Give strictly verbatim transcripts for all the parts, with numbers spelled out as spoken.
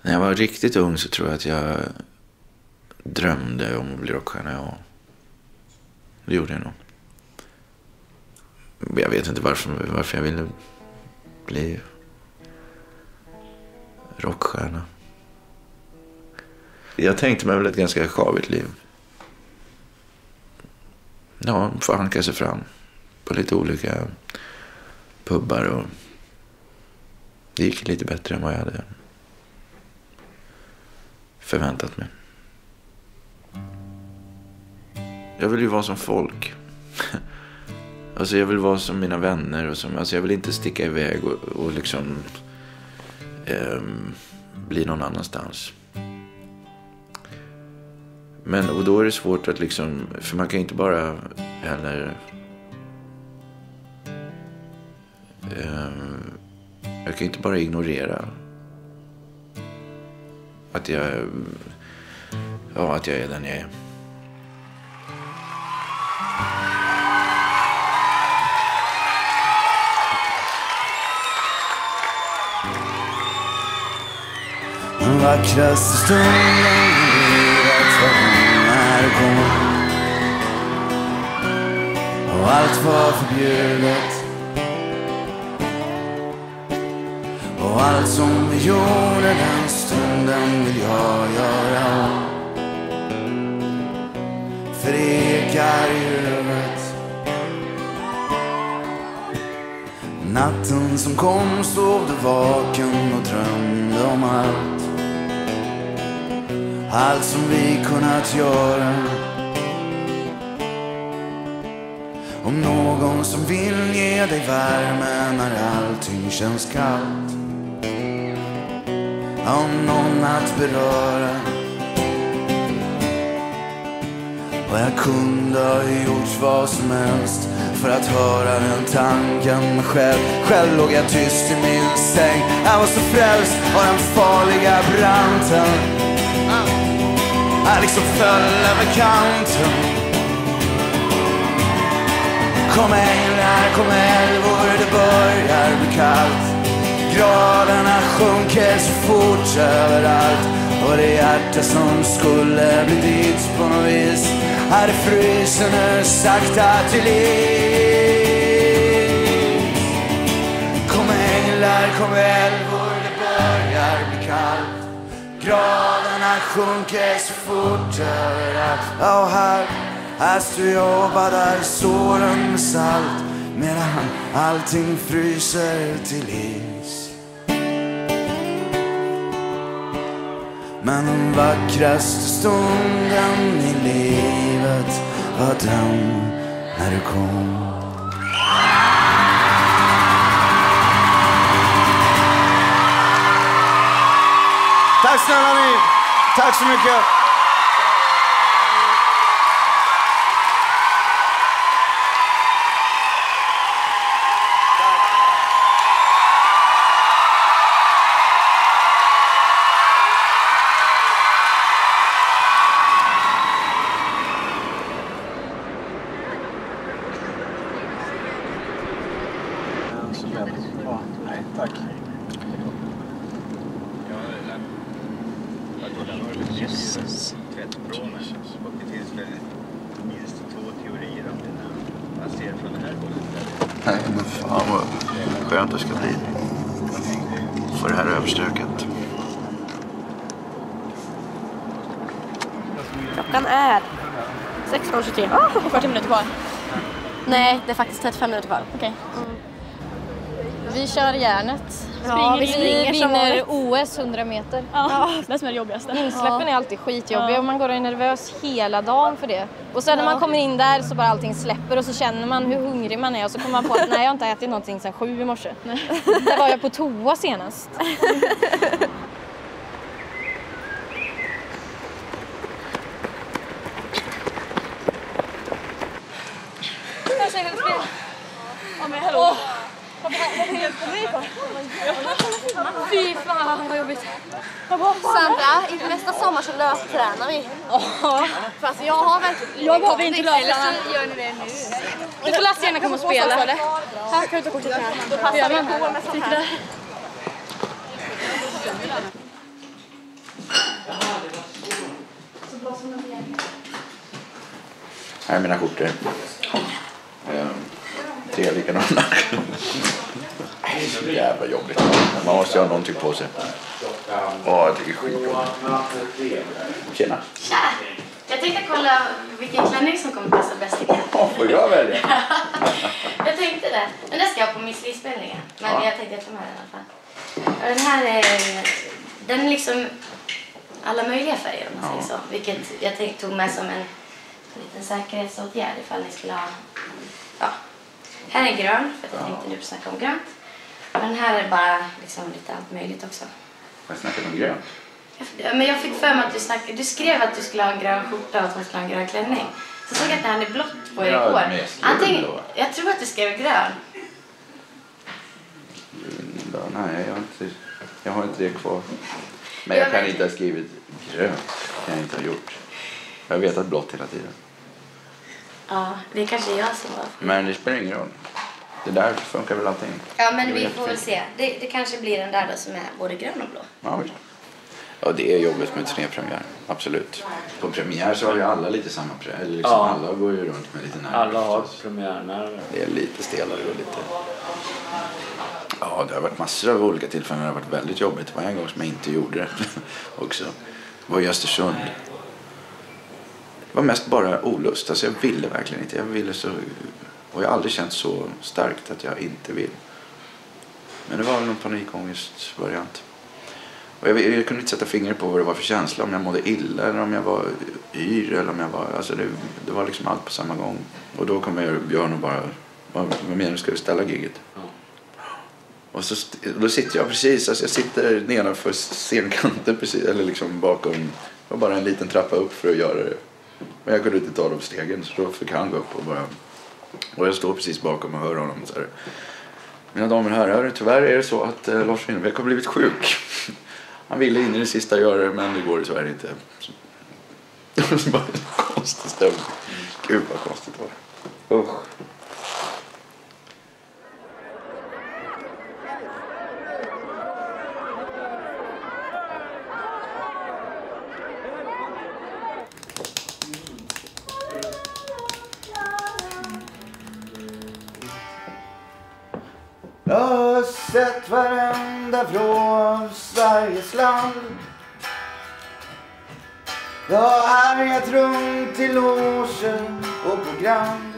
När jag var riktigt ung så tror jag att jag drömde om att bli rockstjärna. Ja. Det gjorde jag nog. Jag vet inte varför, varför jag ville bli rockstjärna. Jag tänkte mig väl ett ganska skavigt liv. Ja, få hanka sig fram på lite olika pubbar och det gick lite bättre än vad jag hade förväntat mig. Jag vill ju vara som folk. Alltså jag vill vara som mina vänner och som, alltså jag vill inte sticka iväg och, och liksom eh, bli någon annanstans. Men och då är det svårt att liksom, för man kan inte bara heller eh, jag kan inte bara ignorera att jag ja, att jag är den jag är. Den vackraste stunden i livet var när du kom. Och allt var förbjudet. Och allt som vi gjorde den stunden vill jag göra om. För det ekar i huvudet. Natten som kom stod du vaken och drömde om allt. Allt som vi kunnat göra. Om någon som vill ge dig värme när allting känns kallt. Om någon att beröra. Och jag kunde ha gjort vad som helst för att höra den tanken själv. Själv låg jag tyst i min säng. Jag var så frälst av den farliga branten. Jag liksom föll över kanten. Kom änglar, kom älvor, det börjar bli kallt. Graderna sjunker så fort överallt. Och det hjärta som skulle bli ditt på något vis hade frysen nu sakta till liv. Kom änglar, kom älvor, det börjar bli kallt. Graderna sjunker så fort överallt. Och här, här står jag och badar såren med salt medan allting fryser till is. Men den vackraste stunden i livet var den när du kom. Tack snälla ni. Tack så mycket. Nej, tack. Jesus. Tvättbråmen. Och det finns väl minst två teorier om det när man ser från det här hållet. Nej, men fan vad skönt det ska bli. För det här överstöket. Klockan är sexton tjugotre. Oh, fyrtio minuter kvar. Nej, det är faktiskt trettiofem minuter kvar. Okej. Okay. Mm. Vi kör järnet. Ja, vi vi vinner som O S hundra meter. Ja, det som är det jobbigaste. Insläppen ja. är alltid skitjobbiga Ja. och man går och är nervös hela dagen för det. Och sen när Ja. man kommer in där så bara allting släpper och så känner man hur hungrig man är och så kommer man på att nej, jag har inte ätit någonting sedan sju i morse. Där var jag på toa senast. Jag säger det fel. Ja, men hallå. Vad är det på? Fy fan vad jobbigt. Sandra, inför nästa sommar så löstränar vi. Ja. För alltså jag har verkligen... Jag har inte löstränar. Eller så gör ni det nu. Du får läsa gärna komma och spela. Här kan du ta kortet här. Då passar vi på med sånt här. Här är mina skjortor. Ehm, tre likadana. Så jävla jobbigt. Man måste ha någonting på sig. Åh, jag tycker det är skitjobbigt. Tjena. Tja! Jag tänkte kolla vilken klänning som kommer passa bäst ikväll. Ja, får jag välja? Jag tänkte det. Den där ska jag på Miss Li-spelningen. Men Ja. jag tänkte jag tar med den i alla fall. Och den här är... Den är liksom alla möjliga färger om man Ja. säger så. Vilket jag tänkte, tog med som en liten säkerhetsåtgärd ifall ni skulle ha... Ja. Här är grön, för att jag tänkte du snacka om grönt. Och den här är bara liksom lite allt möjligt också. Jag snackar om grönt. Ja, men jag fick för mig att du, snack... du skrev att du skulle ha en grön skjorta och att man skulle ha en grön klänning. Så såg jag att den är blått på er Ja, igår. men jag skrev Antingen... då. Jag tror att du skrev grön. Ja, nej, jag har, inte, jag har inte det kvar. Men jag Jag kan vet. inte ha skrivit grönt. Det kan jag inte ha gjort. Jag har vetat blått hela tiden. Ja, det är kanske jag som var... Men det spelar ingen roll. Det där funkar väl allting. Ja, men Det vi var får väl jättefint. se. Det, det kanske blir den där då som är både grön och blå. Ja, visst. Ja, det är jobbigt med turnépremiär. Absolut. På premiär så har ju alla lite samma premiär. Liksom Ja. Alla går ju runt med lite närmare. Alla har premiärnärmare. Det är lite stelare och lite... Ja, det har varit massor av olika tillfällen. Det har varit väldigt jobbigt. Det var en gång som jag inte gjorde det också. Det var i Östersund. Det var mest bara olust. Alltså jag ville verkligen inte. Jag ville så... Och jag har aldrig känt så starkt att jag inte vill. Men det var väl någon panikångest-variant. Och jag, jag kunde inte sätta fingret på vad det var för känsla. Om jag mådde illa eller om jag var yr. Eller om jag var... Alltså det, det var liksom allt på samma gång. Och då kom jag och Björn och bara... Vad, vad menar du? Ska du ställa giget? Ja. Och så, då sitter jag precis, alltså jag sitter nedanför scenkanten precis, eller liksom bakom, det var bara en liten trappa upp för att göra det. Men jag kunde inte ta de stegen, så då fick han gå upp och bara, och jag står precis bakom och hör honom så här. Mina damer och herrar, tyvärr är det så att eh, Lars Winnerbäck har blivit sjuk. Han ville in i det sista göra det, men det går tyvärr inte. Så, det var en konstig stämning. Gud vad konstigt det var. Usch. Jag har sett varenda vrå av Sveriges land. Jag har härjat runt till logen och på Grand.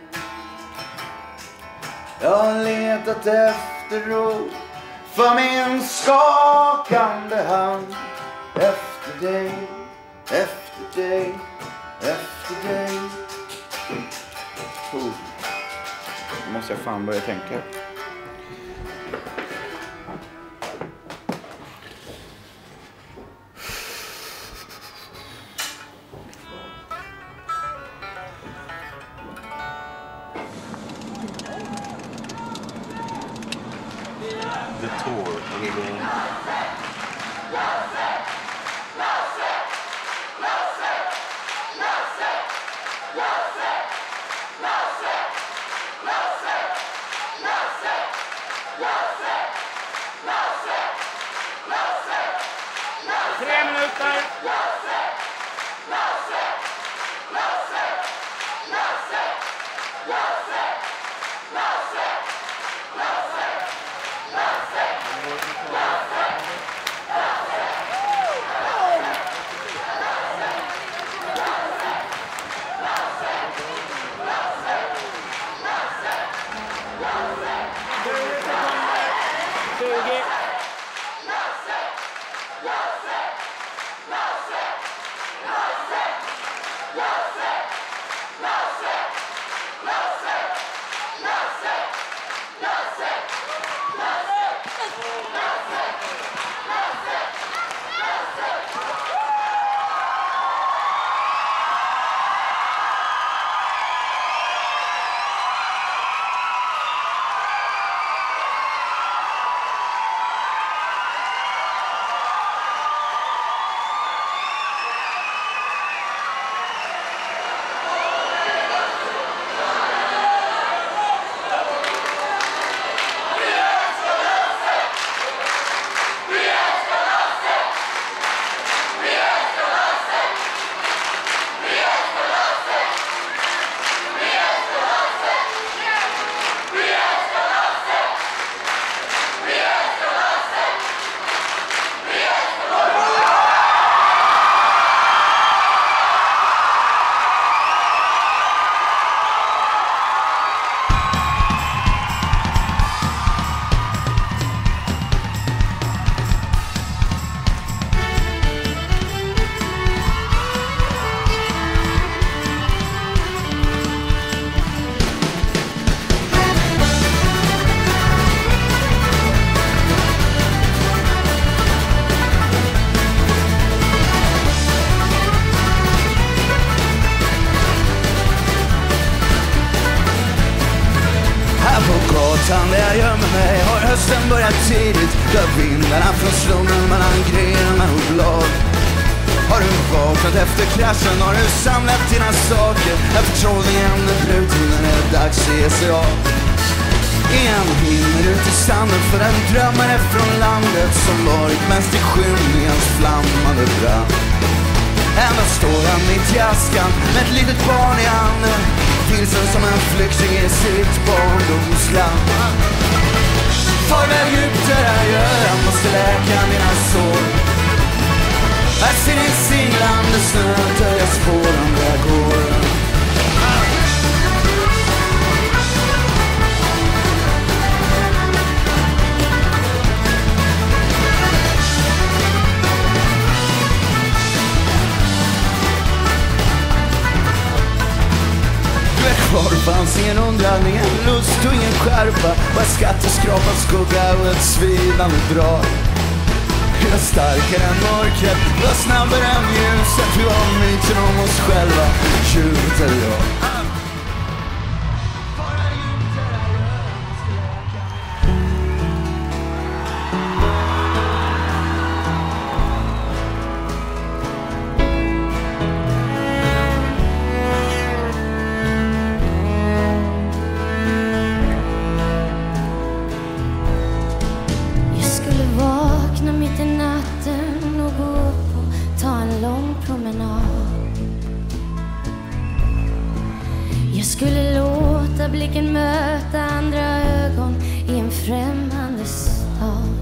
Jag har letat efter ro för min skakande hand. Efter dig, efter dig, efter dig. Oh. Nu måste jag fan börja tänka. The Tour. Är igång. Tre minuter! tjugo. sand där jag gömmer mig. Har hösten börjat tidigt, dör vindarna från slummen mellan grenarna och blad. Har du vaknat efter kraschen, har du samlat dina saker? Är förtrollningen är bruten när det är dags att ge sig av. Igen hinner ut i sanden för en drömmare från landet som varit mest i skymningens flammande brand. Ändå står han mitt i askan med ett litet barn i handen, vilsen som en flykting i sitt barndomsland. Farväl Jupiter, jag måste läka mina sår. Jag ser din singlande snö dölja spåren där jag går. Kvar fanns ingen undran, ingen lust och ingen skärpa. Bara skatteskrapad skugga och ett svidande drag. Du var starkare än mörkret, du var snabbare än ljuset. Du var myten om oss själva, tjuret eller jag. Jag skulle låta blicken möta andra ögon i en främmande stad.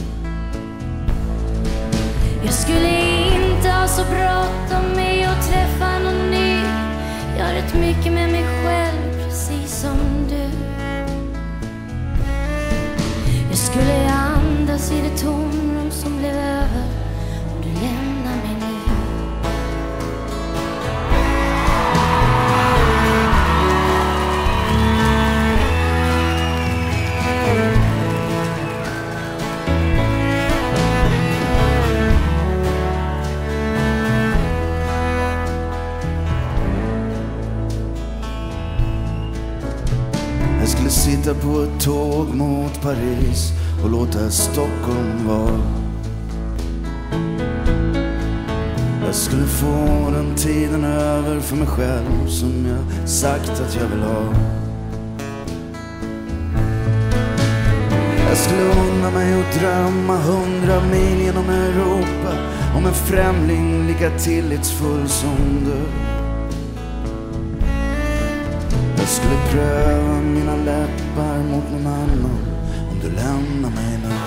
Jag skulle inte ha så bråttom med att träffa någon ny. Jag har rätt mycket med mig själv, precis som du. Jag skulle andas i det tomrum som blev över om du lämnar mig nu. Jag skulle sitta på ett tåg mot Paris och låta Stockholm vara. Jag skulle få den tiden över för mig själv som jag sagt att jag vill ha. Jag skulle unna mig att drömma hundra mil genom Europa om en främling lika tillitsfull som du. Jag skulle pröva mina läppar mot någon annan om du lämnar mig nu.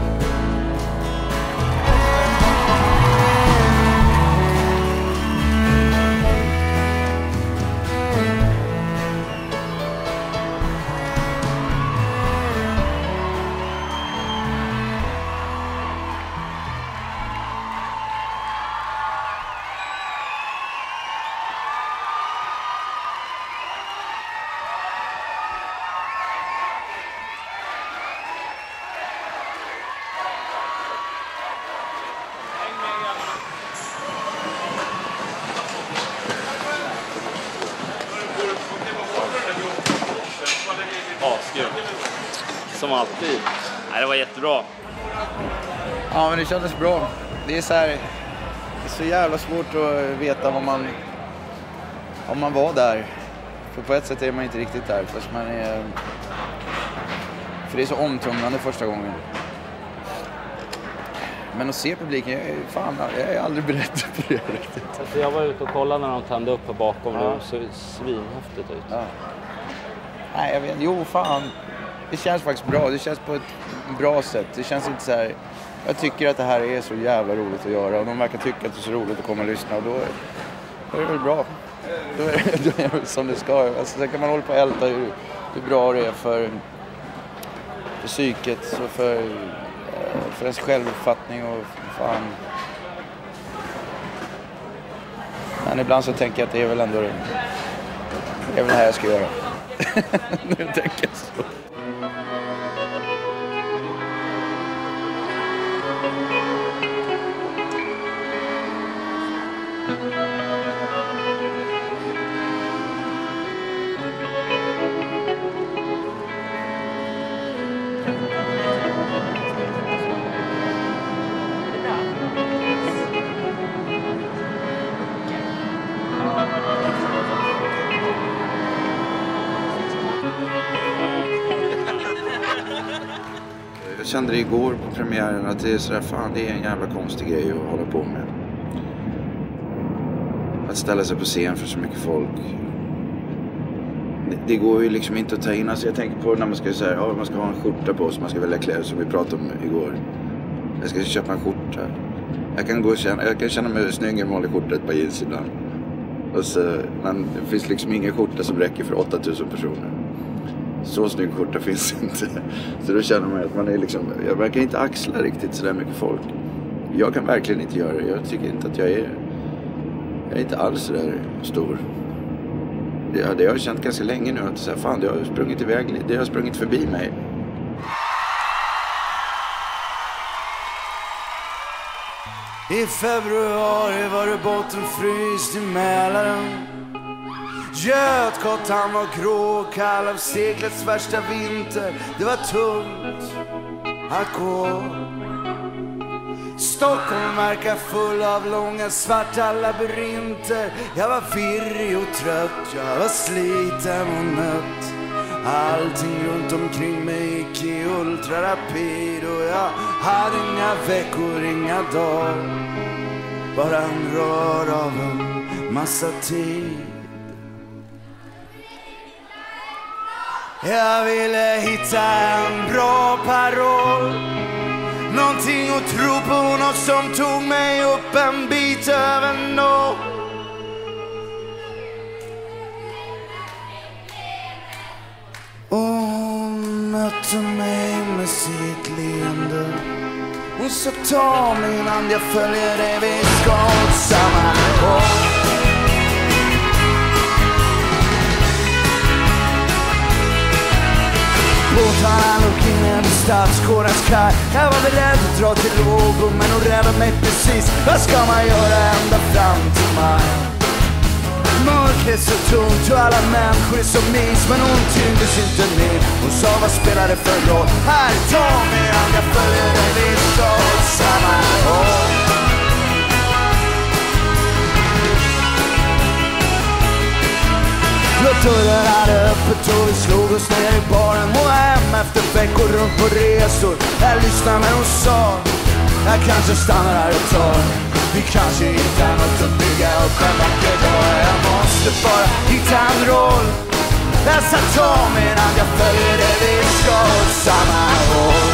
Askul. Som alltid. Nej, det var jättebra. Ja, men det kändes bra. Det är så här, det är så jävla svårt att veta vad man, om man var där. För på ett sätt är man inte riktigt där. Fast man är, för det är så omtumlande första gången. Men att se publiken, jag är, fan, jag är aldrig beredd på det riktigt. Alltså jag var ute och kollade när de tände upp här bakom. Ja. Det såg svinhäftigt ut. Ja. Nej, jag vet, jo fan. Det känns faktiskt bra. Det känns på ett bra sätt. Det känns inte så här. Jag tycker att det här är så jävla roligt att göra. Och de verkar tycka att det är så roligt att komma och lyssna. Och då är, då är det väl bra. Då är, då är det som det ska. Alltså, sen kan man hålla på och älta hur, hur bra det är för, för psyket. Och för, för ens självuppfattning. Och fan. Men ibland så tänker jag att det är väl ändå det. Det är väl det här jag ska göra. Nu tänker jag så. kände det igår på premiären att det är sådär, fan det är en jävla konstig grej att hålla på med. Att ställa sig på scen för så mycket folk. Det, det går ju liksom inte att ta in. Alltså jag tänker på när man ska säga, ja man ska ha en skjorta på sig, man ska välja kläder som vi pratade om igår. Jag ska köpa en skjorta. Jag kan gå och känna, jag kan känna mig snygg i en vanlig skjorta, ett par jeans ibland. Och så, men det finns liksom ingen skjorta som räcker för åtta tusen personer. Så snygg skjorta finns inte. Så då känner man att man är liksom, jag verkar inte axla riktigt så där mycket folk. Jag kan verkligen inte göra det. Jag tycker inte att jag är, jag är inte alls så där stor. Det, det har jag känt ganska länge nu, att så här, fan det har sprungit iväg, det har sprungit förbi mig. I februari var det bottenfryst i Mälaren. Götgatan var gråkall av seklets värsta vinter. Det var tungt att gå. Stockholm verkar full av långa svarta labyrinter. Jag var virrig och trött, jag var sliten och nött. Allting runt omkring mig gick i ultrarapid. Och jag hade inga veckor, inga dagar. Bara en rör av en massa tid. Jag ville hitta en bra paroll, någonting att tro på, något som tog mig upp en bit över noll. Och hon mötte mig med sitt leende. Hon sa ta mig innan jag följer dig, vi ska åt samma håll. Båtarna låg inne vid Stadsgårdens kaj. Jag var beredd att dra till Åbo, men hon räddade mig precis. Vad ska man göra ända fram till maj? Mörkret så tungt och alla människor är så mis, men hon tyngdes inte ner. Hon sa vad spelar det för roll? Här, ta mig an, jag följer dig, vi ska åt samma håll. Dörren hade öppet och vi slog oss ner i baren. Hon var hem efter veckor runt på resor. Jag lyssnade men hon sa, jag kanske stannar här ett tag. Vi kanske hittar något att bygga upp en vacker dag. Jag måste bara hitta en roll. Jag sa ta mig innan jag följer dig, vi ska åt samma håll.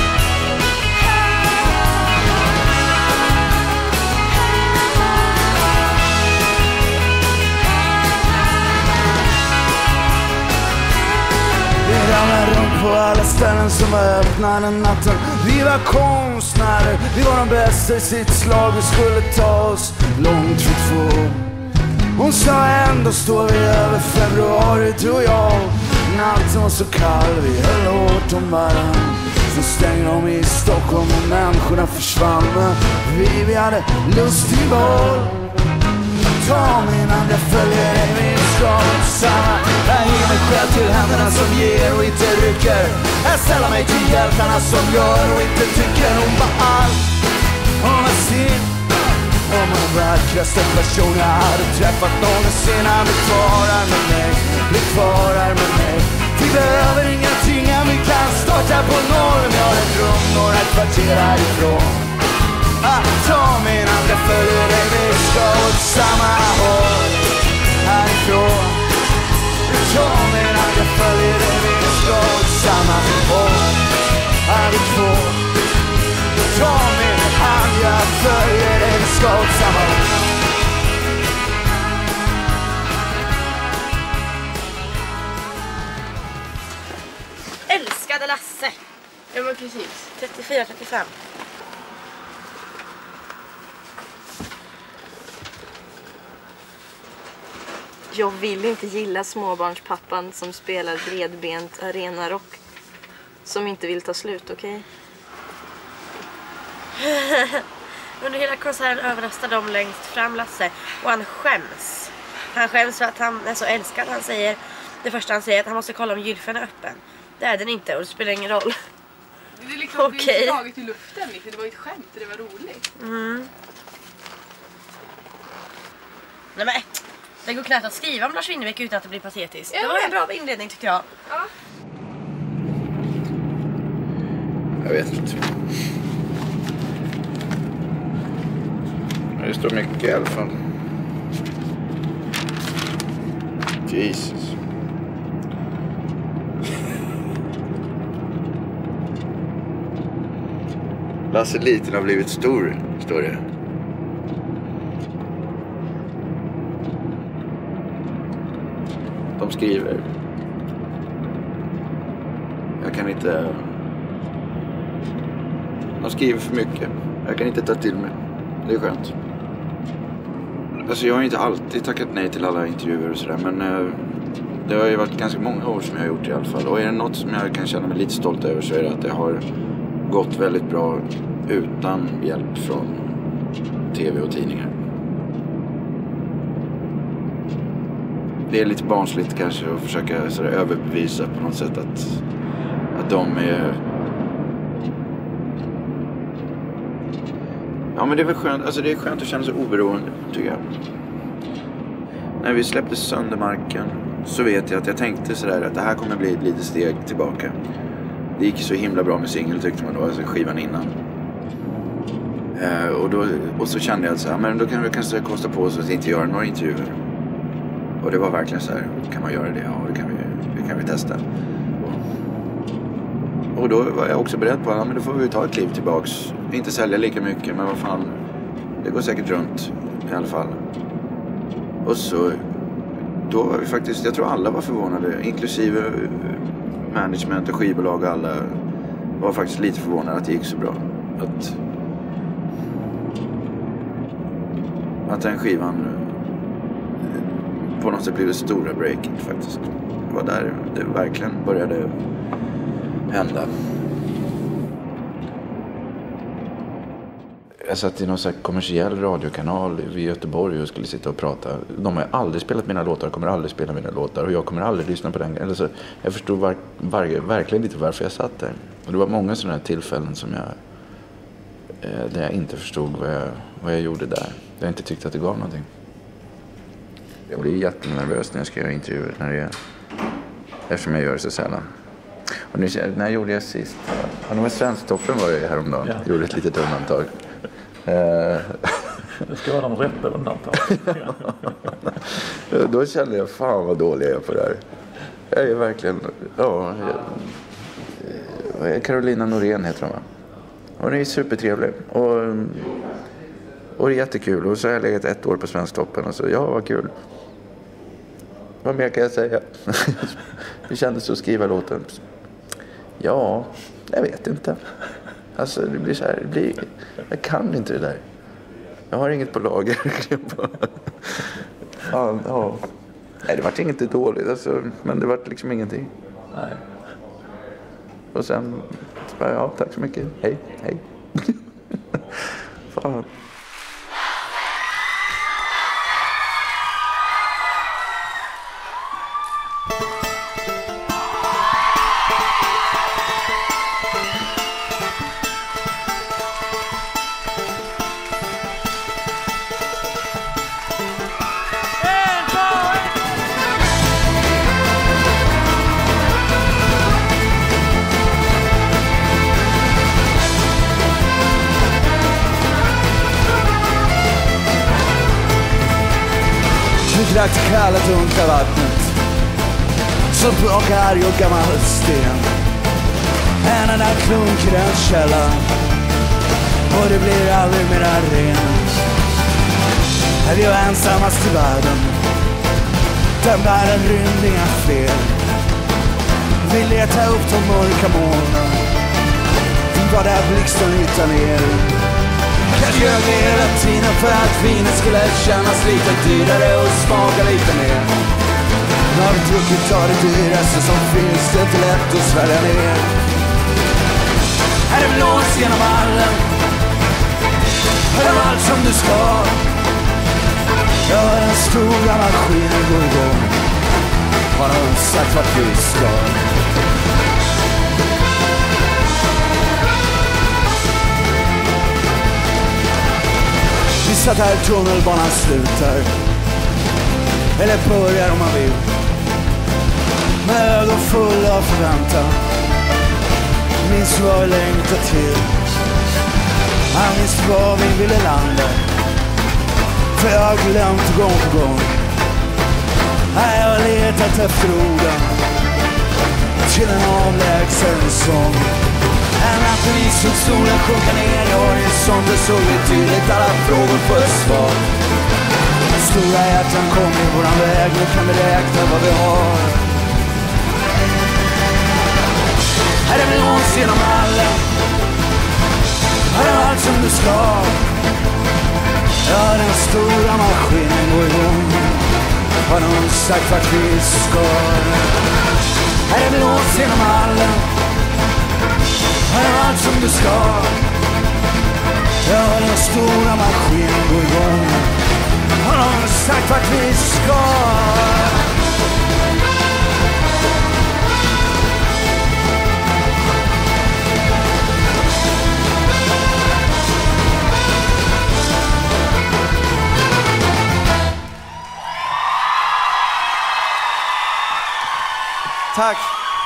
Vi ramlade runt på alla ställen som var öppna den natten. Vi var konstnärer, vi var de bästa i sitt slag. Vi skulle ta oss långt för två. Hon sa ändå står vi över februari, du och jag. Natten var så kall, vi höll hårt om varann. Så stängde de i Stockholm och människorna försvann. Men vi, vi hade lust i boll. Ta mig innan jag följer dig, vi ska åt samma. Jag ger mig själv till händerna som ger och inte rycker. Jag ställer mig till hjältarna som gör och inte tycker. Hon var allt, hon var sin. Hon var den vackraste person jag hade träffat någonsin. Han blir kvar här med mig, blir kvar här med mig. Vi behöver ingenting, vi kan starta på noll. Vi har ett rum några kvarter härifrån. Ah, ta mig innan jag följer dig, vi ska åt samma håll härifrån. Ta mig innan jag följer dig, vi ska åt samma håll härifrån. Ta mig innan jag följer dig, vi ska åt samma håll. Älskade Lasse. Ja men precis. trettiofyra trettiofem. Jag vill inte gilla småbarnspappan som spelar bredbent arenarock. Som inte vill ta slut, okej? Okay? Under hela konserten överrastar de längst fram Lasse. Och han skäms. Han skäms för att han är så älskad. Han säger, det första han säger är att han måste kolla om gylfen är öppen. Det är den inte och det spelar ingen roll. Det är liksom okay. Det är inte taget i luften. Det var ett skämt, det var roligt. Mm. Nej men, det går knappt att skriva om Lars Winnerbäck utan att det blir patetiskt. Ja, det var en bra inledning tycker jag. Ja. Jag vet inte. Det står mycket i alla fall. Jesus. Lasse Liten har blivit stor, står det. De skriver. Jag kan inte... De skriver för mycket. Jag kan inte ta till mig. Det är skönt. Alltså jag har inte alltid tackat nej till alla intervjuer och sådär. Men eh, det har ju varit ganska många år som jag har gjort i alla fall. Och är det något som jag kan känna mig lite stolt över så är det att det har gått väldigt bra utan hjälp från tv och tidningar. Det är lite barnsligt kanske att försöka så där, överbevisa på något sätt att, att de är... Ja, men det är väl skönt, alltså det är skönt att känna sig oberoende, tycker jag. När vi släppte Söndermarken så vet jag att jag tänkte sådär att det här kommer bli ett litet steg tillbaka. Det gick så himla bra med singel tyckte man då, alltså skivan innan. Eh, och, då, och så kände jag att så här, men då kan vi kanske kosta på oss att inte göra några intervjuer. Och det var verkligen så här, kan man göra det? Ja, det kan vi, det kan vi testa. Och, och då var jag också beredd på att ja, men då får vi ta ett kliv tillbaks. Inte sälja lika mycket, men vad fan, det går säkert runt i alla fall. Och så, då var vi faktiskt, jag tror alla var förvånade, inklusive management och skivbolag och alla var faktiskt lite förvånade att det gick så bra. Att, att den skivan på något sätt blev det stora breaking faktiskt. Det var där det verkligen började hända. Jag satt i någon så här kommersiell radiokanal i Göteborg och skulle sitta och prata. De har aldrig spelat mina låtar, kommer aldrig spela mina låtar och jag kommer aldrig lyssna på den. Eller så, jag förstod var, var, verkligen inte varför jag satt där. Och det var många sådana här tillfällen som jag, eh, där jag inte förstod vad jag, vad jag gjorde där. Jag inte tyckte att det gav någonting. Jag blir jättenervös när jag ska göra intervjuer, när det är, eftersom jag gör det så sällan. Och nu, när jag gjorde jag sist? Ja, med Svensktoppen var det häromdagen. Ja. Gjorde ett litet undantag. Det ska vara de rätta undantag. Då kände jag, fan vad dålig jag är på det här. Jag är verkligen, ja. Jag, Carolina Norén heter hon, va? Hon är supertrevlig. Och, och det är jättekul. Och så har jag legat ett år på Svensktoppen. Och så, ja, vad kul. Vad mer kan jag säga? Hur kändes det att skriva låten? Ja, jag vet inte. Alltså det blir så här, det blir, jag kan inte det där. Jag har inget på lager. ja, ja. Nej, det var inget dåligt alltså, men det var liksom ingenting. Nej. Och sen så bara, ja, tack så mycket. Hej, hej. Fan. Drack kalla dunkla vattnet som plockar arg och gammal sten. Händerna klunk i den källan och det blir aldrig mera rent. Är vi ensammast i världen, den världen rymde inga fel. Vi letar upp de mörka molnen, vi var där blixten hittar ner. Jag ljög hela tiden för att vinet skulle kännas lite dyrare och smaka lite mer. När vi druckit av det dyraste som finns, det är inte lätt att svälja ner. Här är blås genom allen, här är allt som du ska. Jag har en stora maskin går igång, har någon sagt vart vi ska. Vi satt här tunnelbanan slutar, eller börjar om man vill, med ögon fulla av förväntan. minns vad vi längtar till. Han minns var vi ville landa. För jag har glömt gång på gång. Nej, jag har letat efter orden till en avlägsen sång. En natt vi såg solen sjunka ner i horisonten, såg vi tydligt alla frågor för svar. Stora hjärtan kom i våran väg, nu kan vi räkna vad vi har. Här är vi låns genom hallen. Här är allt som du ska. Ja, den stora maskinen går igång. Har någon sagt vart vi ska. Här är vi låns genom hallen. Här är allt som du ska. Ja, den stora maskinen går igång. Har någon sagt vart vi ska. Tack.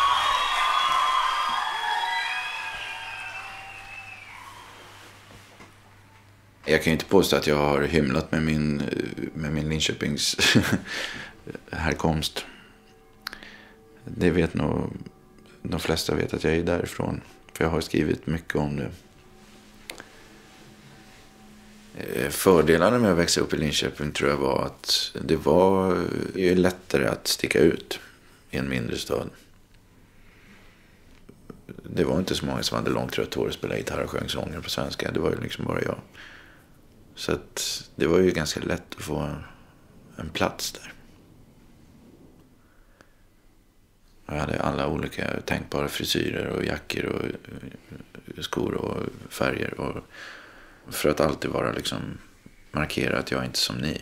Jag kan ju inte påstå att jag har hymlat med min, med min Linköpings härkomst. Det vet nog, de flesta vet att jag är därifrån. För jag har skrivit mycket om det. Fördelarna med att växa upp i Linköping tror jag var att det var lättare att sticka ut i en mindre stad. Det var inte så många som hade långt rött hår och spelade gitarr och sjöng sånger på svenska. Det var ju liksom bara jag. Så att det var ju ganska lätt att få en plats där. Jag hade alla olika tänkbara frisyrer och jackor och skor och färger. Och för att alltid vara liksom markera att jag är inte som ni.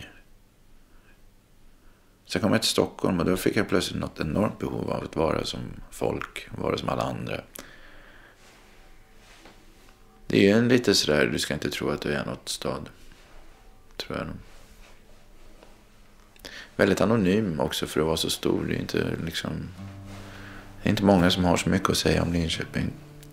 Sen kom jag till Stockholm och då fick jag plötsligt något enormt behov av att vara som folk, vara som alla andra. Det är en lite sådär, du ska inte tro att du är något stad, tror jag. Väldigt anonym också för att vara så stor. Det är inte liksom, det är inte många som har så mycket att säga om Linköping.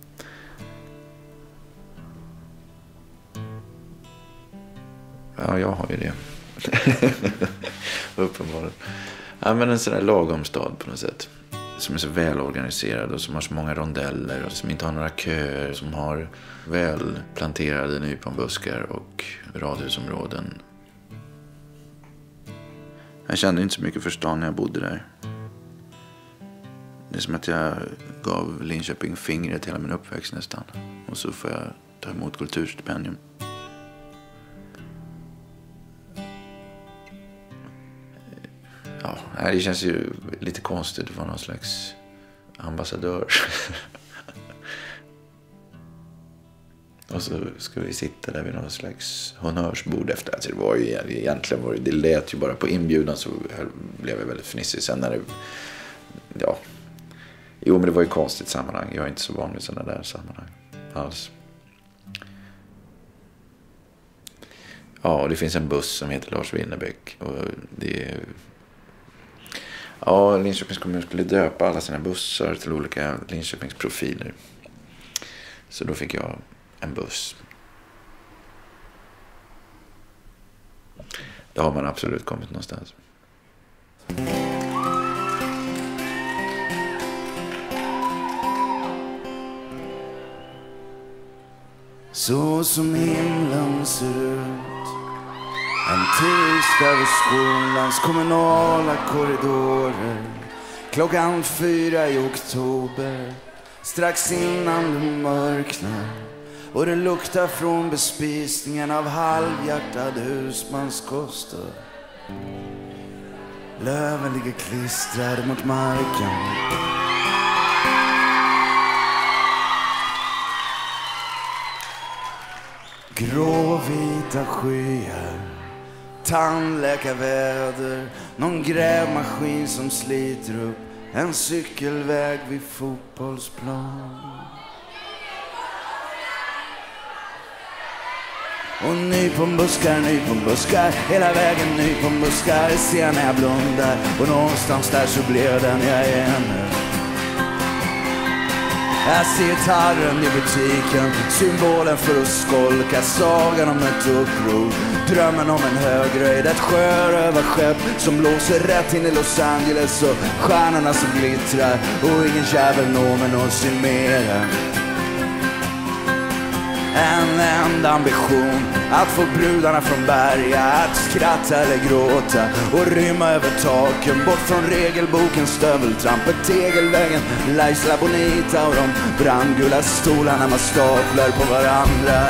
Ja, jag har ju det. Uppenbarligen. Ja, men en sån där lagom stad på något sätt. Som är så välorganiserad och som har så många rondeller och som inte har några köer. Som har väl planterade nyponbuskar och radhusområden. Jag kände inte så mycket för stan när jag bodde där. Det är som att jag gav Linköping fingret hela min uppväxt nästan. Och så får jag ta emot kulturstipendium. Ja, det känns ju lite konstigt att vara någon slags ambassadör. Och så ska vi sitta där vid någon slags honnörsbord efter. Alltså det var ju egentligen, var det, det lät ju bara på inbjudan så blev jag väldigt fnissig. Sen när det, ja, jo men det var ju konstigt sammanhang. Jag är inte så van vid sådana där sammanhang alls. Ja, det finns en buss som heter Lars Winnerbäck och det är... Ja, Linköpings kommun skulle döpa alla sina bussar till olika Linköpings profiler. Så då fick jag en buss. Då har man absolut kommit någonstans. Så som himlen ser ut en tisdag över skolans kommunala korridorer. Klockan fyra i oktober, strax innan det mörknar. Och det luktar från bespisningen av halvhjärtad husmanskost. Löven ligger klistrade mot marken. Gråvita skyar, tandläkarväder, någon grävmaskin som sliter upp en cykelväg vid fotbollsplan. Och nyponbuskar, nyponbuskar, hela vägen nyponbuskar. Ser jag när jag blundar och någonstans där så blev den jag är nu. Jag ser gitarren i butiken, symbolen för att skolka, sagan om ett uppror, drömmen om en högröjd, ett sjörövarskepp som blåser rätt in i Los Angeles och stjärnorna som glittrar och ingen jävel når mig någonsin mer. En enda ambition, att få brudarna från berga, att skratta eller gråta och rymma över taken, bort från regelbokens stöveltrampet, tegelvägen, La Isla Bonita och de brandgula stolarna man staplar på varandra.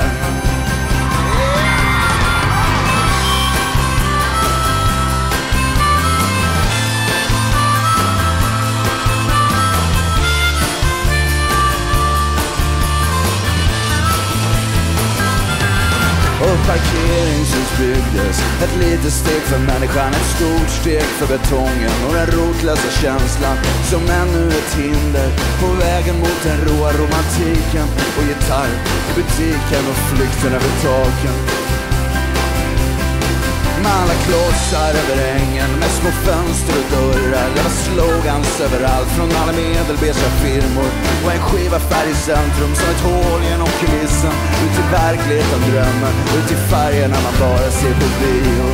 Och parkeringshus byggdes, ett litet steg för människan, ett stort steg för betongen och den rotlösa känslan som ännu ett hinder på vägen mot den råa romantiken och gitarr i butiken och flykten över taken. Med alla klossar över ängen, med små fönster och dörrar, det var slogans överallt från alla medelbesa firmor och en skiva färg i centrum som ett hål genom kulissen, ut i verkligheten, drömmen, ut i färgerna man bara ser på bio.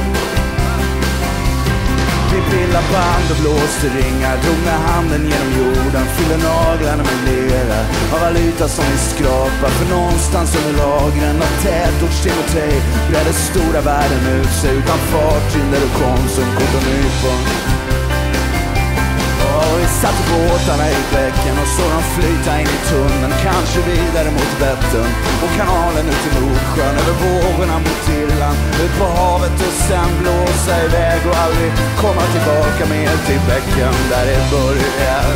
Vi pillade band och blåste ringar, drog med handen genom jorden, fyllde naglarna med lera av valuta som vi skrapar, för någonstans under lagren av tätorts-Timotej bredde stora världen ut sig utan farthinder och konsum, kort och nypon. Och vi satte båtarna i bäcken och så de flyta in i tunneln, kanske vidare mot Vättern och kanalen ut i Nordsjön, över vågorna mot Irland, ut på havet och sen blåsa iväg och aldrig komma tillbaka mer till bäcken där det börjar.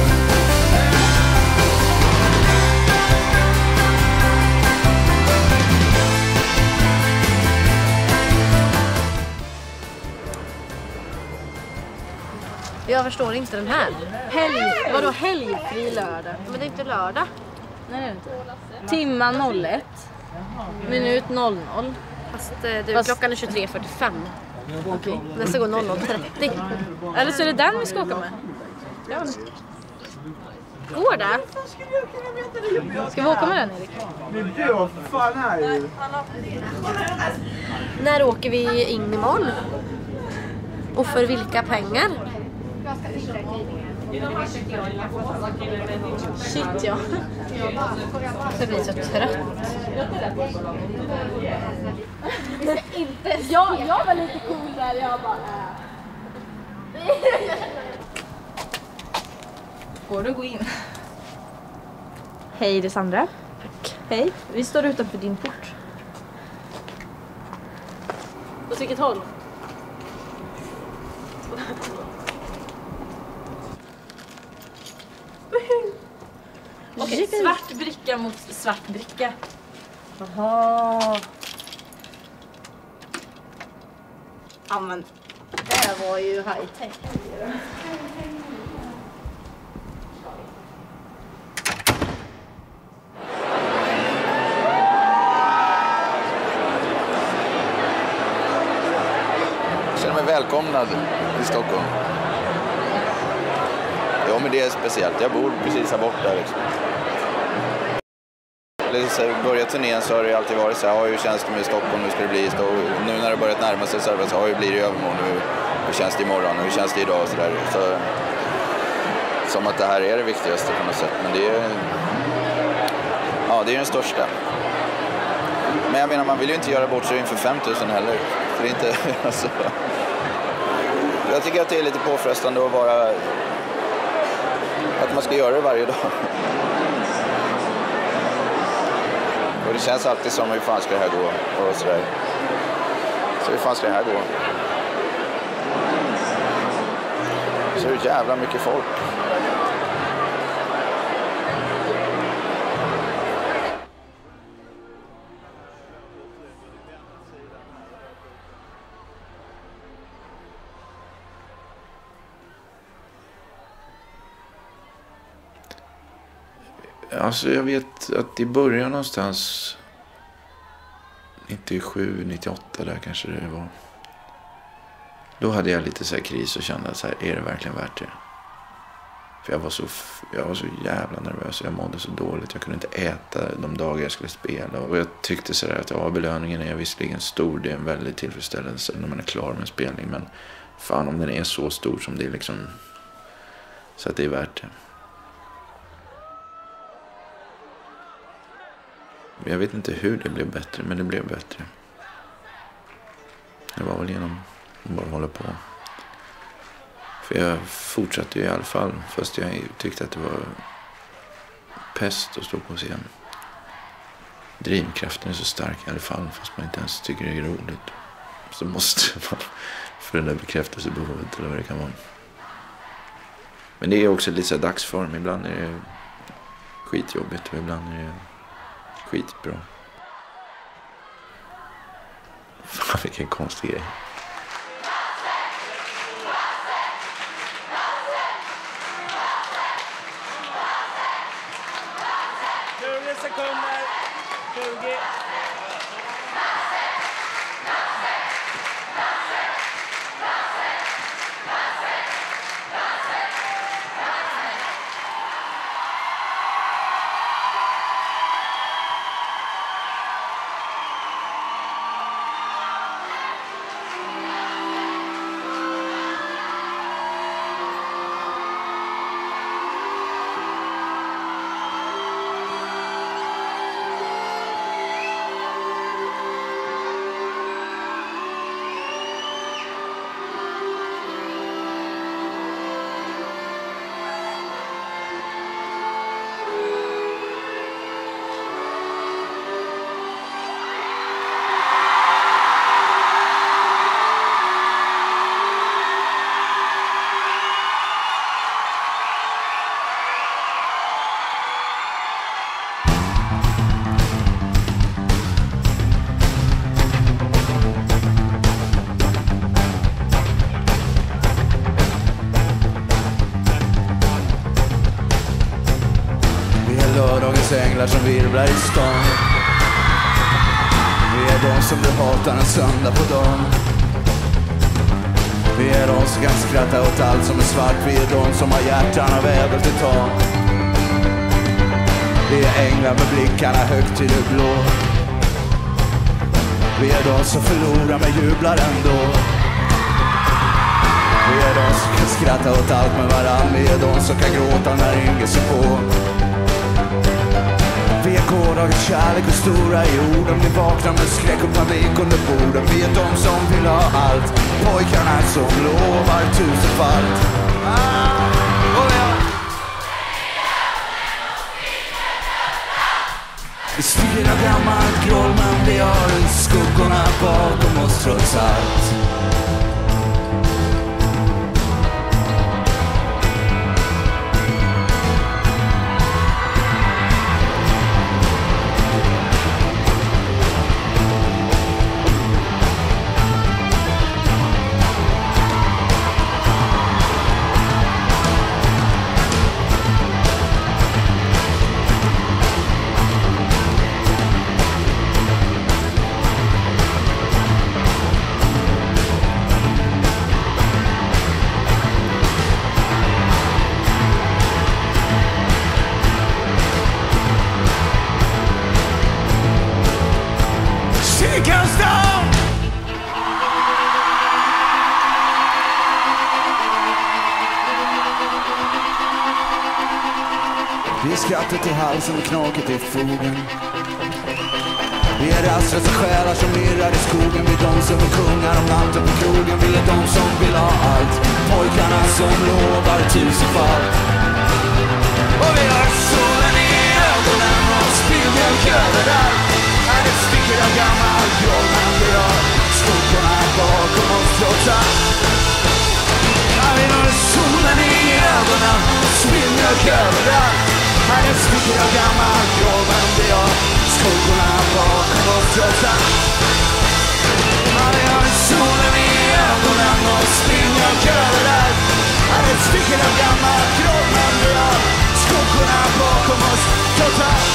Jag förstår inte den här. Helg, vadå helgfri lördag? Men det är inte lördag. Nej, det är inte. Timma noll ett. Minut noll noll. Fast eh, du, Fast... klockan är tjugotre fyrtiofem. Okej. Nästa går noll noll trettio. Eller så är det den vi ska åka med. Ja. Går det? Ska vi åka med den, Erik? Men du, vad fan är det? När åker vi in imorgon? Och för vilka pengar? Shit, ja. Jag blir så trött. Ja, jag var lite cool där. Jag bara... Går du att gå in? Hej, det är Sandra. Tack. Hej, vi står utanför din port. Åt vilket håll? Okej, svart bricka mot svart bricka. Jaha. Ja, men det här var ju high-tech. Jag känner mig välkomnad i Stockholm. Ja, men det är speciellt. Jag bor precis här borta liksom. I början turnén så har det alltid varit så här, ja, hur känns det med Stockholm, hur ska det bli? Och nu när det börjat närma sig så är det så här, hur blir det i övermorgon, hur, hur känns det imorgon, hur känns det idag och så där. Så, som att det här är det viktigaste på något sätt, men det är, ja, det är den största. Men jag menar, man vill ju inte göra bort sig inför fem tusen heller. För det är inte, alltså, jag tycker att det är lite påfrestande att vara, att man ska göra det varje dag. Och det känns alltid som hur fan ska det här gå och sådär. Så hur fan ska det här gå? Så är det jävla mycket folk. Alltså jag vet att i början någonstans nittiosju, nittioåtta där kanske det var. Då hade jag lite så här kris och kände så här, är det verkligen värt det? För jag var så, jag var så jävla nervös och jag mådde så dåligt. Jag kunde inte äta de dagar jag skulle spela. Och jag tyckte sådär att ja, belöningen är visserligen stor. Det är en väldigt tillfredsställelse när man är klar med spelning. Men fan, om den är så stor som det är liksom, så att det är värt det. Jag vet inte hur det blev bättre, men det blev bättre. Det var väl genom att bara hålla på. För jag fortsatte ju i alla fall, fast jag tyckte att det var pest att stå på scen. Drivkraften är så stark i alla fall, fast man inte ens tycker det är roligt. Så måste man, för det där bekräftelsebehovet eller vad det kan vara. Men det är också lite så dagsform. Ibland är det skitjobbigt och ibland är det skitbra. Fan, vilken konstig grej. tjugo sekunder. tjugo. Änglar som virvlar i stan. Vi är de som du hatar en söndag på dagen. Vi är de som kan skratta åt allt som är svart. Vi är de som har hjärtan av ädeltitan. Vi är änglar med blickarna högt till det blå. Vi är de som förlorar men jublar ändå. Vi är de som kan skratta åt allt med varann. Vi är de som kan gråta när ingen ser på. Vi är gårdagens kärlek och stora i orden. Vi vaknar med skräck och panik under borden. Vi är de som vill ha allt. Pojkarna som lovar tusenfalt. Ah, oh ja. Vi styr av gammalt groll, men vi har skuggorna bakom oss trots allt. Vi är skrattet i halsen och knaket i fogen. Vi är rastlösa själar som irrar i skogen. Vi är de som är kungar om natten på krogen. Vi är de som vill ha allt. Pojkarna som lovar tusenfalt. Och vi har solen i ögonen och spillmjölk överallt. Här är sticker av gammal groll, men vi har skuggorna bakom oss trots allt. Ja, vi har solen i ögonen och spillmjölk överallt. Här är sticker av gammal groll, men vi har skuggorna bakom oss trots allt. Ja, vi har solen i ögonen och spillmjölk överallt. Här är sticker av gammal groll, men vi har skuggorna bakom oss trots allt.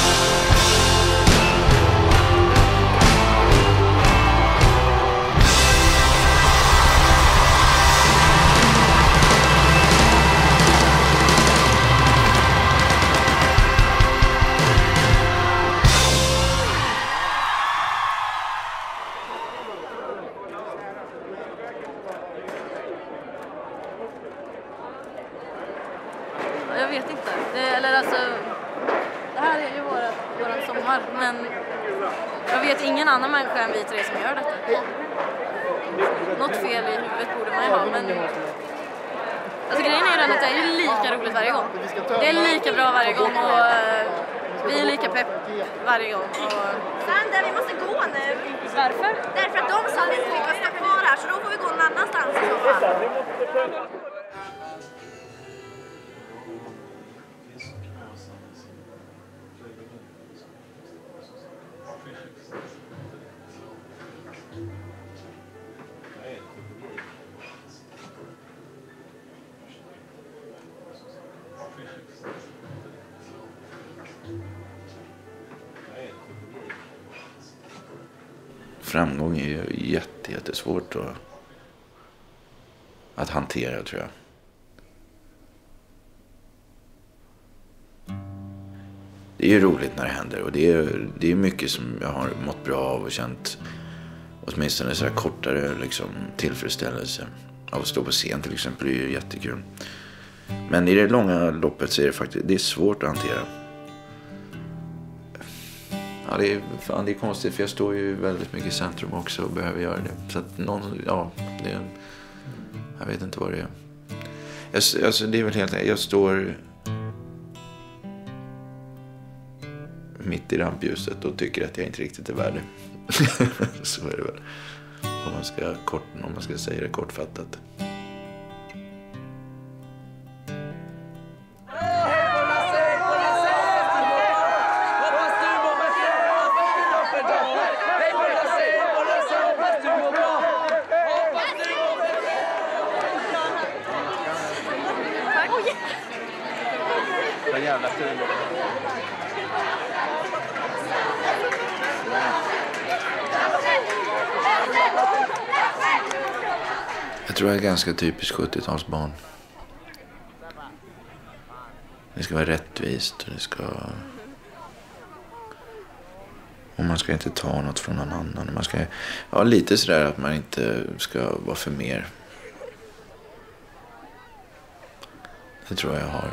jag vet inte. Det, eller alltså, det här är ju våra, våran sommar, men jag vet ingen annan människa än vi tre som gör detta. Något fel i huvudet borde man ju ha, men alltså grejen är ju den att det är ju lika roligt varje gång. Det är lika bra varje gång och uh, vi är lika pepp varje gång. Och... Sander, vi måste gå nu. Varför? Därför att de sa att vi inte fick stå kvar här, så då får vi gå någon annanstans i så fall. Framgång är ju jätte, jättesvårt att, att hantera, tror jag. Det är ju roligt när det händer, och det är, det är mycket som jag har mått bra av och känt åtminstone så här kortare liksom, tillfredsställelse av att stå på scen till exempel. Det är ju jättekul. Men i det långa loppet så är det faktiskt det är svårt att hantera. Ja, det är, fan, det är konstigt, för jag står ju väldigt mycket i centrum också och behöver göra det. Så att någon, ja, det är, jag vet inte vad det är. Jag, alltså, det är väl helt, jag står mitt i rampljuset och tycker att jag inte riktigt är värd det. Så är det väl. Om man ska, kort, om man ska säga det kortfattat. Jävla kul. Jag tror jag är ganska typiskt sjuttiotalsbarn. Det ska vara rättvist och det ska... Och man ska inte ta något från någon annan. Man ska... Ja, lite sådär att man inte ska vara för mer. Det tror jag jag har.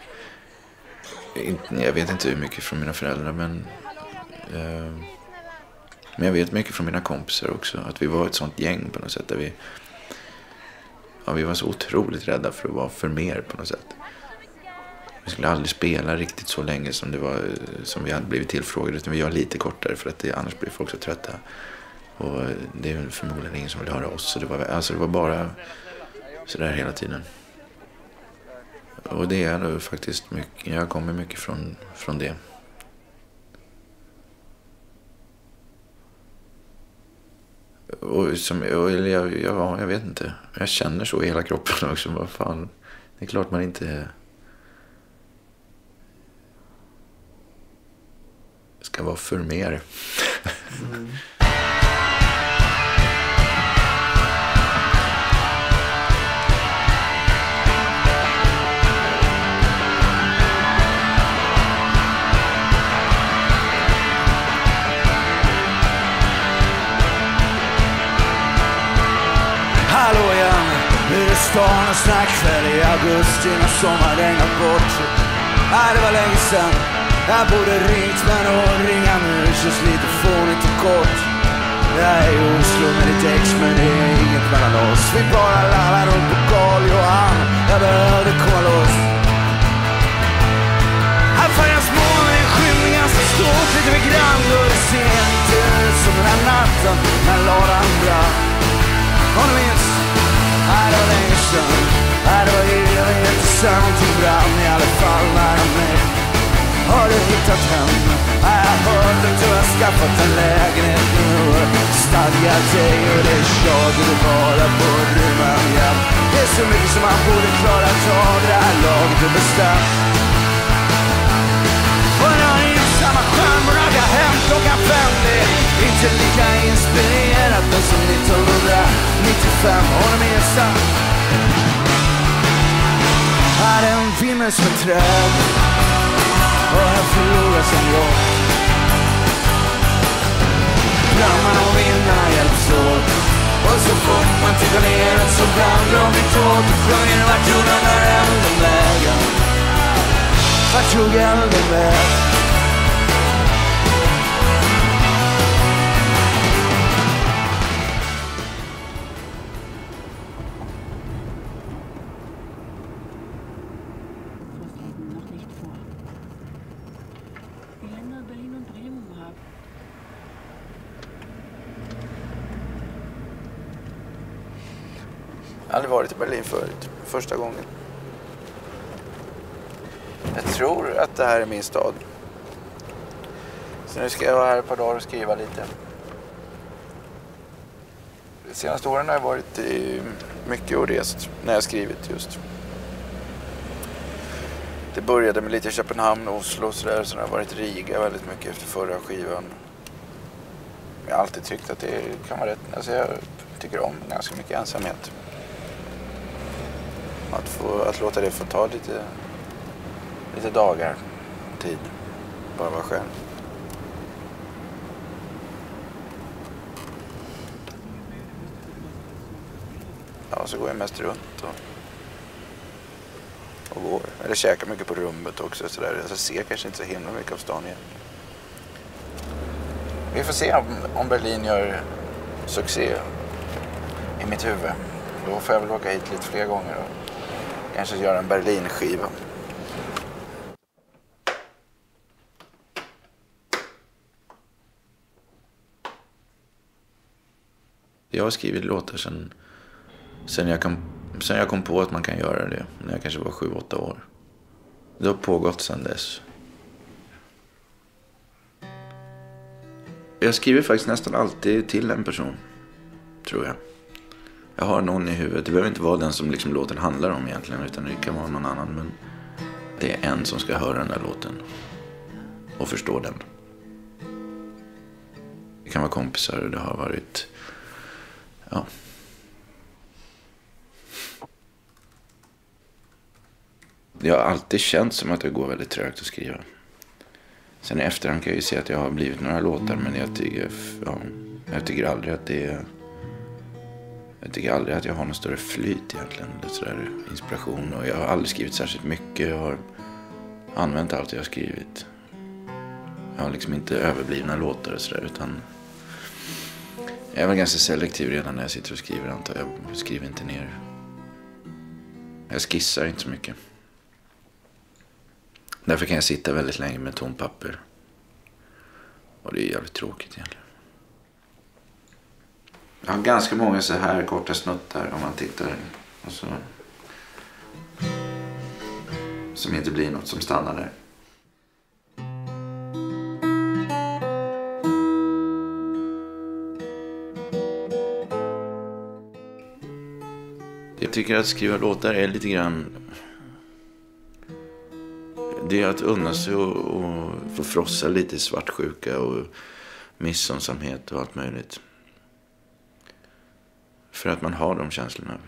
Jag vet inte hur mycket från mina föräldrar, men eh, men jag vet mycket från mina kompisar också, att vi var ett sånt gäng på något sätt där vi ja, vi var så otroligt rädda för att vara för mer på något sätt. Vi skulle aldrig spela riktigt så länge som det var som vi hade blivit tillfrågade, utan vi gör lite kortare för att det, annars blir folk så trötta, och det är förmodligen ingen som vill höra oss, så det var, alltså det var bara så där hela tiden. Och det är nog faktiskt mycket, jag kommer mycket från, från det. Och som, och jag, jag, jag, jag vet inte, jag känner så i hela kroppen också. Vad fan, det är klart man inte ska vara för mer. Mm. Hallå igen, nu är det stan och snackfäll i augusti när sommaren har bort. Nej, det var länge sedan jag borde ringt, men att ringa nu känns lite fånigt och kort. Jag är i Oslo med ditt ex, men det är inget mellan oss. Vi bara lallar runt på Karl Johan, jag behövde komma loss. Här färgas månen i skymningen som stort lite vid grann, och det ser inte ut som den här natten när ladan brann. Om du minns, nej det var länge sedan, nej det var illa, jag vet inte sen någonting brann, i alla fall nära mig. Har du hittat hem? Nej, jag hörde att du har skaffat en lägenhet nu, stadgar dig och det är jag du bara på rymmen igen. Det är så mycket som man borde klara att ta det här laget och bestämt. Och när jag är i samma skärmar jag hem klockan fem, det är inte lika inspirerat men som nittonhundranittiofem. Har du minns det? Här är en vinner som ett träd, och jag förlorar som jag. Drömmarna och vinnarna hjälps åt, och så fort man tittar neråt så blandar de i tåt och sjunger vart jorden är änden vägen. tog ändå med. Jag har aldrig varit i Berlin förut. Första gången. Jag tror att det här är min stad. Så nu ska jag vara här ett par dagar och skriva lite. De senaste åren har jag varit i mycket och rest när jag skrivit just. Det började med lite Köpenhamn och Oslo och sådär. Sen har jag varit i Riga väldigt mycket efter förra skivan. Jag har alltid tyckt att det kan vara rätt. Alltså jag tycker om ganska mycket ensamhet. Att, få, att låta det få ta lite, lite dagar, tid. Bara vara själv. Ja, så går jag mest runt och, och går. Eller käkar mycket på rummet också. Så där. Alltså, ser kanske inte så himla mycket av stan igen. Vi får se om, om Berlin gör succé i mitt huvud. Då får jag väl åka hit lite fler gånger och kanske göra en Berlin-skiva. Jag har skrivit låtar sen, sen, jag kom, sen jag kom på att man kan göra det. När jag kanske var sju, åtta år. Det har pågått sedan dess. Jag skriver faktiskt nästan alltid till en person, tror jag. Jag har någon i huvudet. Det behöver inte vara den som liksom låten handlar om egentligen, utan det kan vara någon annan. Men det är en som ska höra den där låten och förstå den. Det kan vara kompisar och det har varit... Ja. Det har alltid känts som att det går väldigt trögt att skriva. Sen i efterhand kan jag ju se att jag har blivit några låtar, men jag tycker, ja, jag tycker aldrig att det är... Jag tycker aldrig att jag har någon större flyt egentligen. Det är sådär inspiration. Och jag har aldrig skrivit särskilt mycket. Jag har använt allt jag har skrivit. Jag har liksom inte överblivna låtar och sådär, utan... Jag är väl ganska selektiv redan när jag sitter och skriver, antar jag. Jag skriver inte ner. Jag skissar inte så mycket. Därför kan jag sitta väldigt länge med tom papper. Och det är jävligt tråkigt egentligen. Jag har ganska många så här korta snuttar om man tittar. Och så, som inte blir något som stannar där. Jag tycker att skriva låtar är lite grann... Det är att unna sig och, och få frossa lite i svartsjuka och missunnsamhet och allt möjligt. För att man har de känslorna.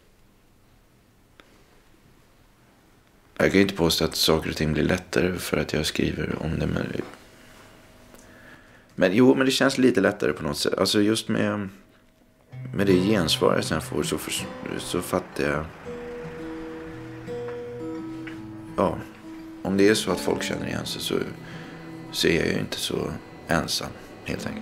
Jag kan ju inte påstå att saker och ting blir lättare för att jag skriver om det. Men, men jo, men det känns lite lättare på något sätt. Alltså just med, med det gensvar jag sen får så, för, så fattar jag... Ja, om det är så att folk känner igen sig så, så är jag ju inte så ensam, helt enkelt.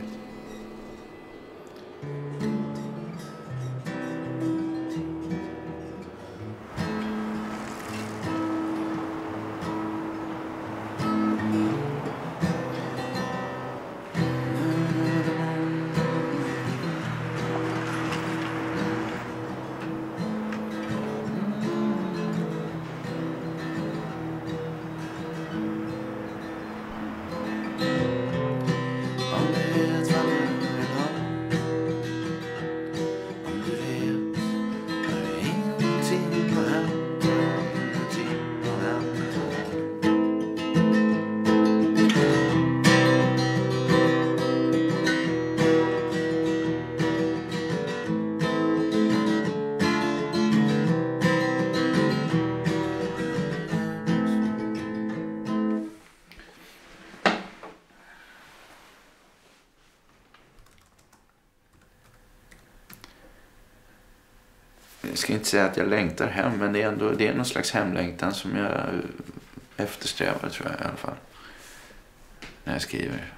Jag ska inte säga att jag längtar hem, men det är ändå det är någon slags hemlängtan som jag eftersträvar, tror jag i alla fall. När jag skriver.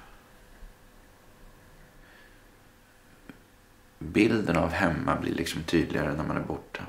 Bilden av hemma blir liksom tydligare när man är borta.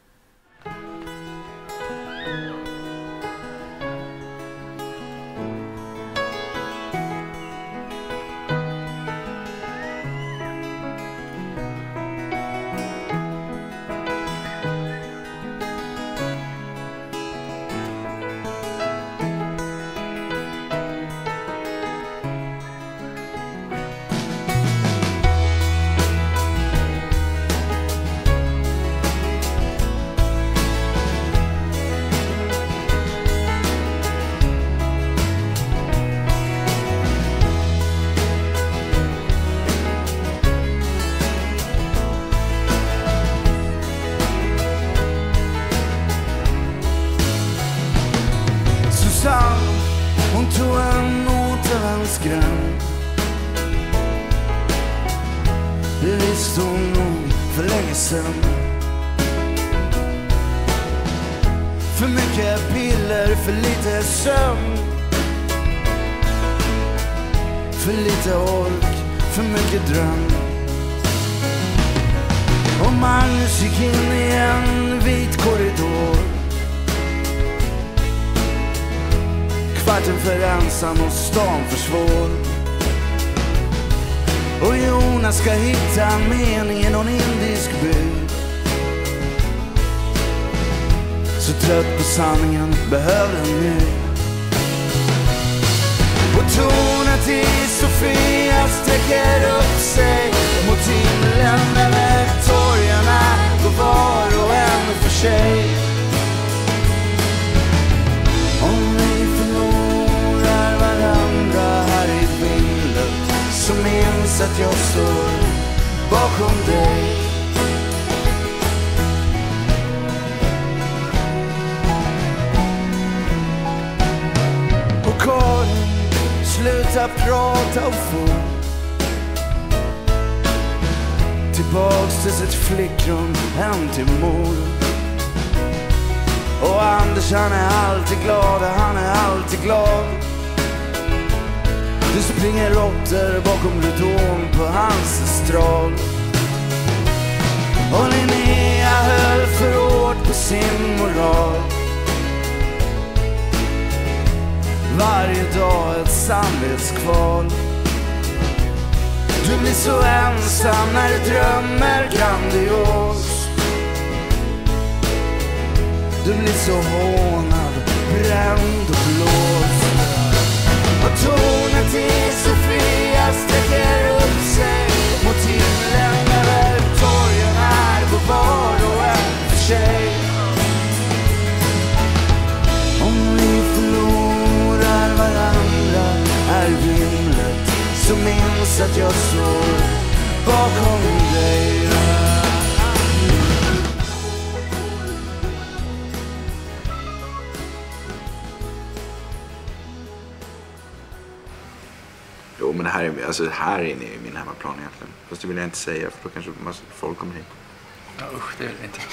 Hon tog en återvändsgränd. Det visste hon nog för länge sedan. För mycket piller, för lite sömn. För lite ork, för mycket dröm. Och Magnus gick in i en vit korridor. Kvarten för ensam och stan för svår. Och Jonas ska hitta mening i någon indisk by. Så trött på sanningen behöver en ny. Och tornet i Sofia sträcker upp sig mot himlen över torgarna går var och en för sig. Om vi förlorar varandra här i vimlet så minns att jag står bakom dig. Och Karin sluta prata och få tillbaks till sitt flickrum hem till mor. Och Anders han är alltid glad, han är alltid glad. Det springer råttor bakom rutan på hans estrad. Och Linnea höll för hårt på sin moral. Varje dag ett samvetskval. Du blir så ensam när du drömmer grandios. Du blir så hånad, bränd och blåst. Och tornet i Sofia sträcker upp sig mot himlen över torgen här går var och en för sig. Om vi förlorar varandra är vimlet så minns att jag står bakom dig. Jo, men det här är, alltså, här inne är min hemmaplan egentligen. Fast det vill jag inte säga, för då kanske massa folk kommer hit. Ja, usch, det vill jag inte.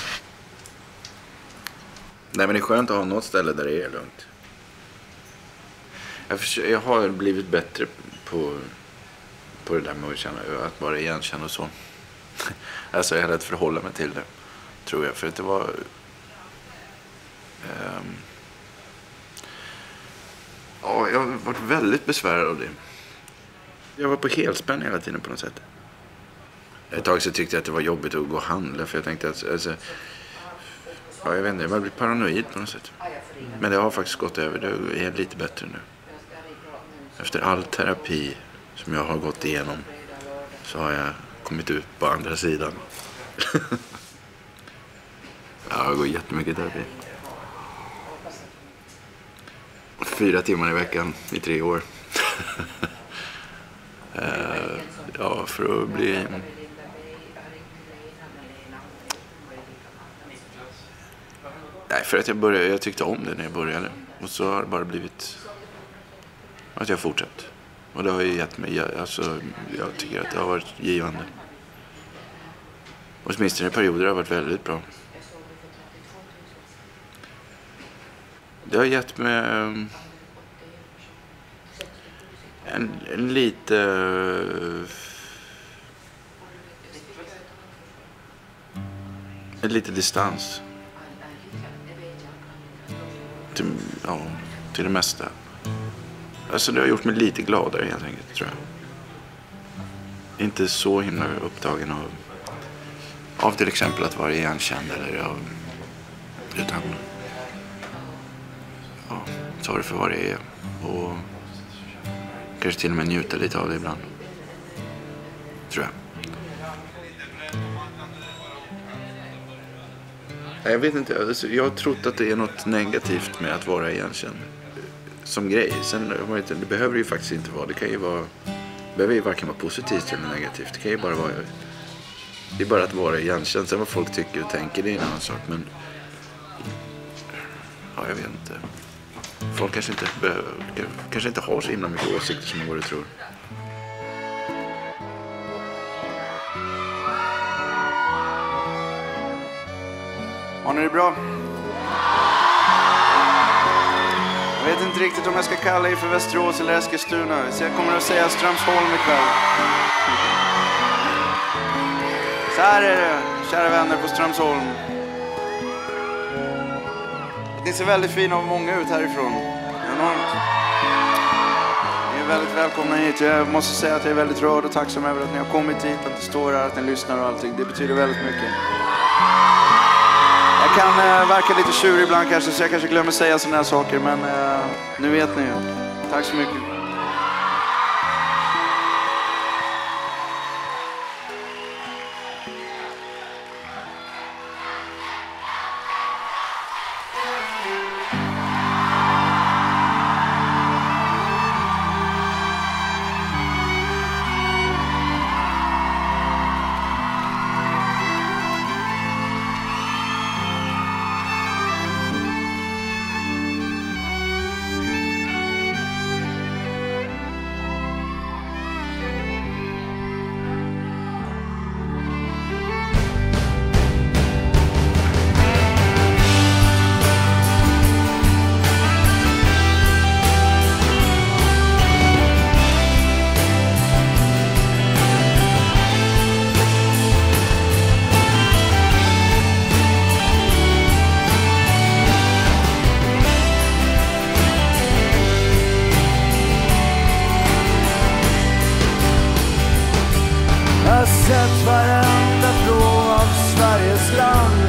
Nej, men det är skönt att ha något ställe där det är lugnt. Jag, försöker, jag har blivit bättre på, på det där med att, känna, att bara igenkänna och så. Alltså jag hade att förhålla mig till det, tror jag. För att det var... Um, ja, jag har varit väldigt besvärad av det. Jag var på helspänn hela tiden på något sätt. Ett tag så tyckte jag att det var jobbigt att gå och handla. För jag tänkte att... Alltså, ja, jag vet inte, jag var blivit paranoid på något sätt. Men det har faktiskt gått över. Det är lite bättre nu. Efter all terapi som jag har gått igenom så har jag kommit ut på andra sidan. Ja, jag går jättemycket terapi. Fyra timmar i veckan i tre år. uh, ja, för att bli... Nej, för att jag började, jag tyckte om det när jag började. Och så har det bara blivit att jag fortsatt. Och det har ju gett mig, alltså, jag tycker att det har varit givande. Och åtminstone i perioder har det varit väldigt bra. det har gett mig um, en, en lite uh, en lite distans till, ja, till det mesta. Alltså det har gjort mig lite gladare helt enkelt, tror jag. Inte så himla upptagen av av till exempel att vara igenkänd eller av, utan ja, ta det för vad det är och kanske till och med njuta lite av det ibland, tror jag. Jag vet inte, alltså, jag har trott att det är något negativt med att vara igenkänd som grej. Sen det behöver det ju faktiskt inte vara. Det kan ju vara, det behöver ju varken vara positivt eller negativt. Det kan ju bara vara, det är bara att vara igenkänd. Sen vad folk tycker och tänker, det är en annan sak. Men ja, jag vet inte. Folk kanske inte behöver, kanske inte har så himla mycket åsikter som man borde tror. Har ni det bra? Jag vet inte riktigt om jag ska kalla er för Västerås eller Eskilstuna. Så jag kommer att säga Strömsholm ikväll. Så här är det, kära vänner på Strömsholm. Ni ser väldigt fina och många ut härifrån. Enormt. Ni är väldigt välkomna hit. Jag måste säga att jag är väldigt rörd och tacksam över att ni har kommit hit. Att ni står här, att ni lyssnar och allting. Det betyder väldigt mycket. Jag kan äh, verka lite tjurig ibland kanske, så jag kanske glömmer säga sådana här saker. Men äh, nu vet ni ju. Tack så mycket. Sett varenda vrå av Sveriges land.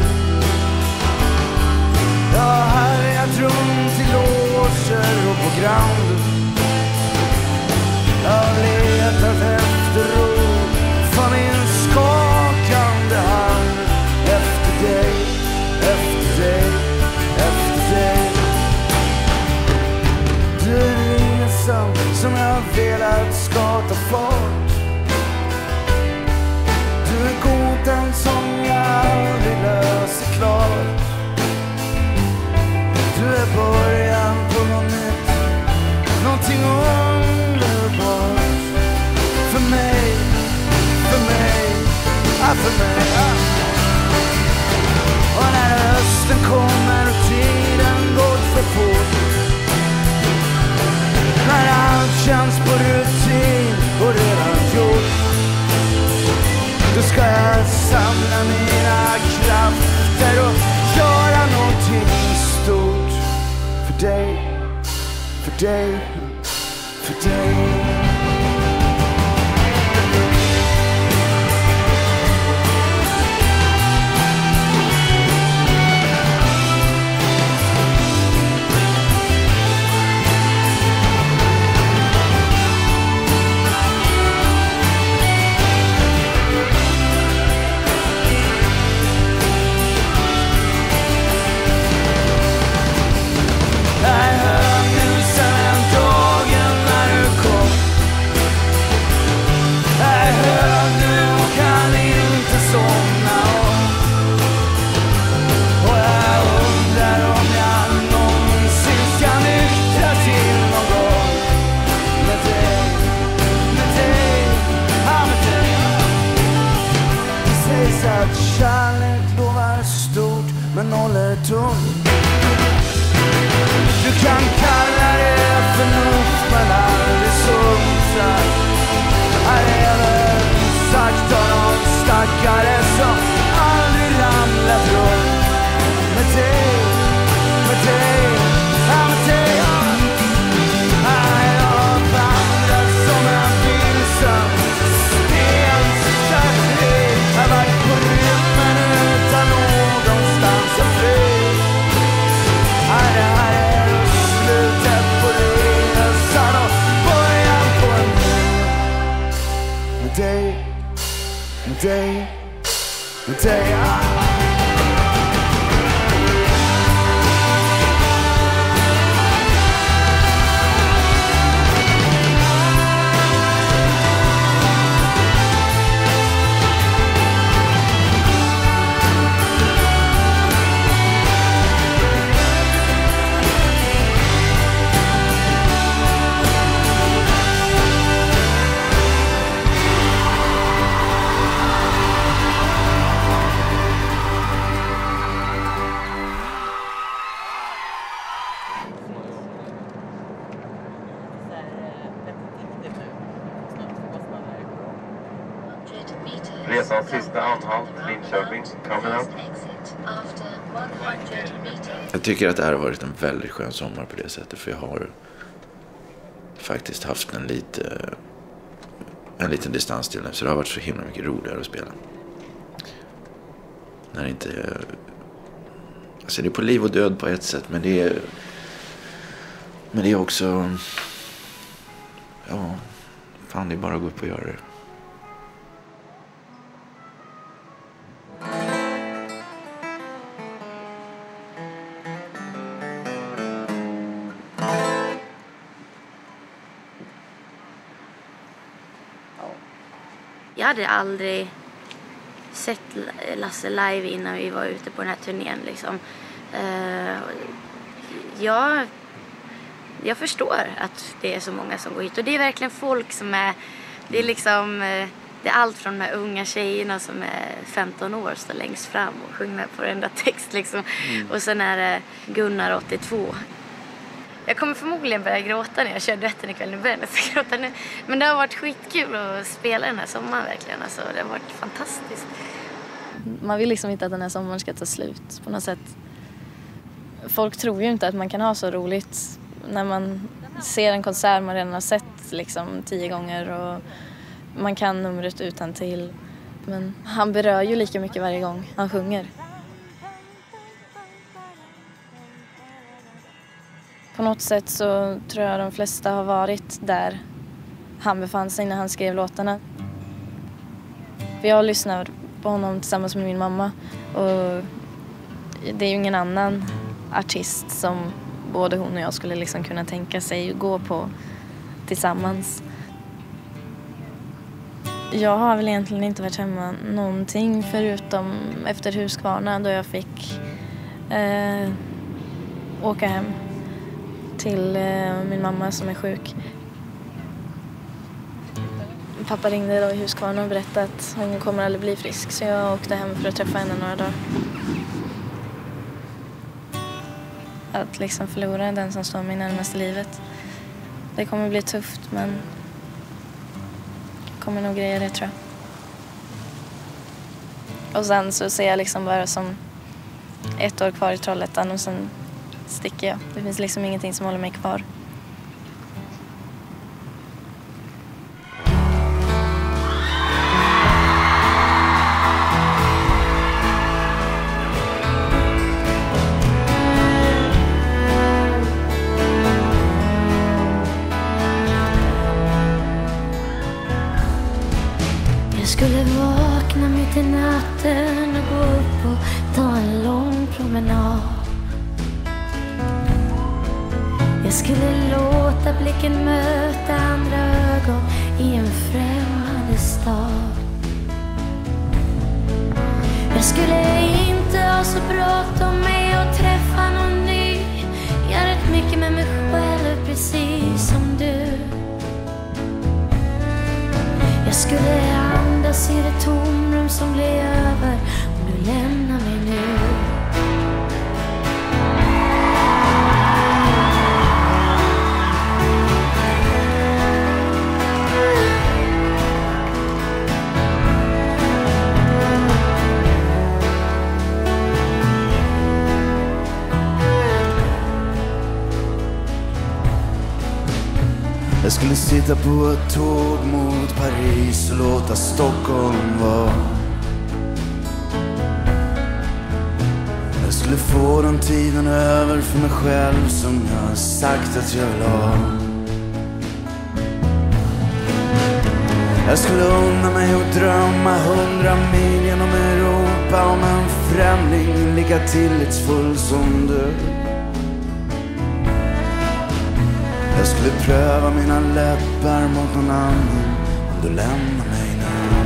Jag har härjat runt i loger och på Grand. Jag har letat efter ord för min skakande hand. Efter dig, efter dig, efter dig. Du är resan som jag har velat skata fart. Du är gåtan som jag aldrig löser klart. Du är början på något nytt, någonting underbart. För mig, för mig, ja för mig, ja. Och när hösten kommer och tiden gått för fort, när allt känns på rutin och redan gjort, då ska jag samla mina krafter och göra någonting stort. För dig, för dig, för dig. Jag hör nu sen dagen när du kom. resa sista anhalt, Linköping, coming up. Jag tycker att det här har varit en väldigt skön sommar på det sättet. För jag har faktiskt haft en lite en liten distans till den. Så det har varit så himla mycket roligare att spela. När det inte är... Alltså det är på liv och död på ett sätt. Men det är... Men det är också... Ja... Fan, det är bara att gå upp och göra det. Jag hade aldrig sett Lasse live innan vi var ute på den här turnén. Liksom. Uh, jag, jag förstår att det är så många som går hit. Och det är verkligen folk som är... Det är liksom... Det är allt från de här unga tjejerna som är femton år står längst fram och sjunger på varenda text. Liksom. Mm. Och sen är det Gunnar åttiotvå. Jag kommer förmodligen börja gråta när jag kör duetten ikväll. Nu börjar jag gråta nu. Men det har varit skitkul att spela den här sommaren verkligen. Alltså, det har varit fantastiskt. Man vill liksom inte att den här sommaren ska ta slut på något sätt. Folk tror ju inte att man kan ha så roligt när man ser en konsert man redan har sett liksom tio gånger och man kan numret utan till. Men han berör ju lika mycket varje gång han sjunger. På något sätt så tror jag de flesta har varit där han befann sig när han skrev låtarna. För jag lyssnar på honom tillsammans med min mamma. Och det är ju ingen annan artist som både hon och jag skulle liksom kunna tänka sig gå på tillsammans. Jag har väl egentligen inte varit hemma någonting förutom efter Huskvarna då jag fick eh, åka hem till eh, min mamma som är sjuk. Pappa ringde då i Huskvarna och berättade att hon kommer aldrig bli frisk så jag åkte hem för att träffa henne några dagar. Att liksom förlora den som står mig närmast i livet. Det kommer bli tufft men jag kommer nog greja det tror jag. Och sen så ser jag liksom bara som ett år kvar i Trollhättan och sen sticker jag. Det finns liksom ingenting som håller mig kvar. Jag skulle vakna mitt i natten och gå upp och ta en lång promenad. Jag skulle låta blicken möta andra ögon i en främmande stad. Jag skulle inte ha så bråttom med att träffa någon ny. Jag är rätt mycket med mig själv precis som du. Jag skulle andas i det tomrum som blir över om du lämnar mig nu. Jag skulle sitta på ett tåg mot Paris och låta Stockholm vara. Jag skulle få den tiden över för mig själv som jag har sagt att jag vill ha. Jag skulle unna mig och drömma hundra mil genom Europa om en främling lika tillitsfull som du. Jag skulle pröva mina läppar mot någon annan om du lämnar mig nu.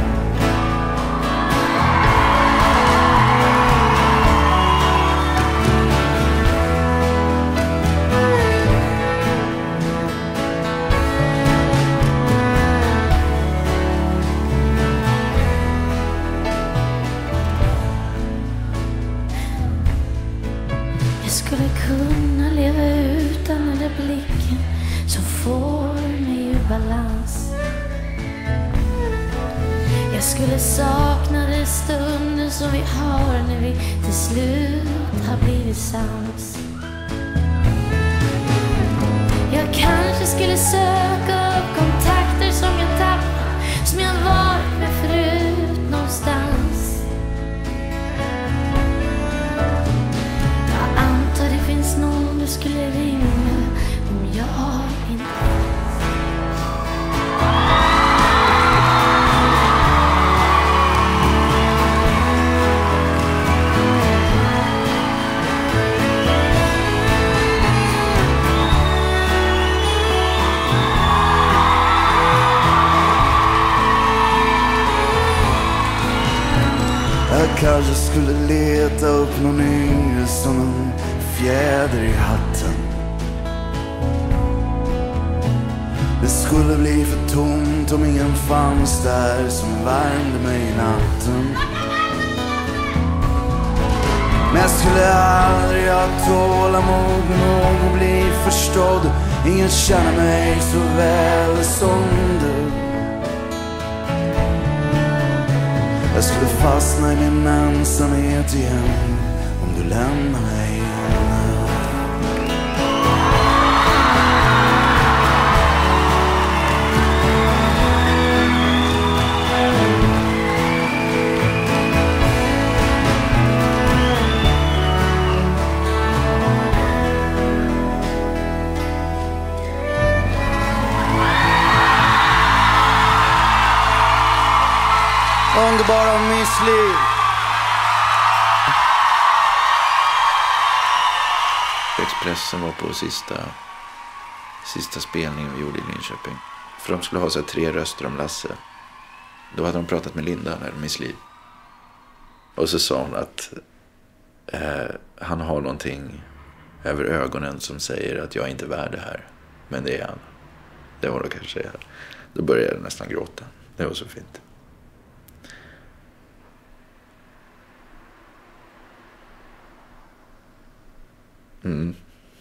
Jag skulle kunna leva utan den där blicken som får mig ur balans. Jag skulle sakna som vi har när vi till slut har blivit sams. Jag kanske skulle söka upp kontakter som jag tappat, som jag varit med förut någonstans. Jag antar det finns någon du skulle ringa om jag inte fanns. Jag kanske skulle leta upp någon yngre som en fjäder i hatten. Det skulle bli för tomt om ingen fanns där som värmde mig i natten. Men jag skulle aldrig ha tålamod nog att bli förstådd. Ingen känner mig så väl som du. Jag skulle fastna i min ensamhet igen om du lämnar mig igen. Underbara Miss Li. Expressen var på sista sista spelningen vi gjorde i Linköping. För de skulle ha så tre röster om Lasse. Då hade de pratat med Linda, eller Miss Li. Och så sa hon att eh, han har någonting över ögonen som säger att jag är inte värd det här. Men det är han. Det var då kanske jag. Då började jag nästan gråta. Det var så fint. Mm.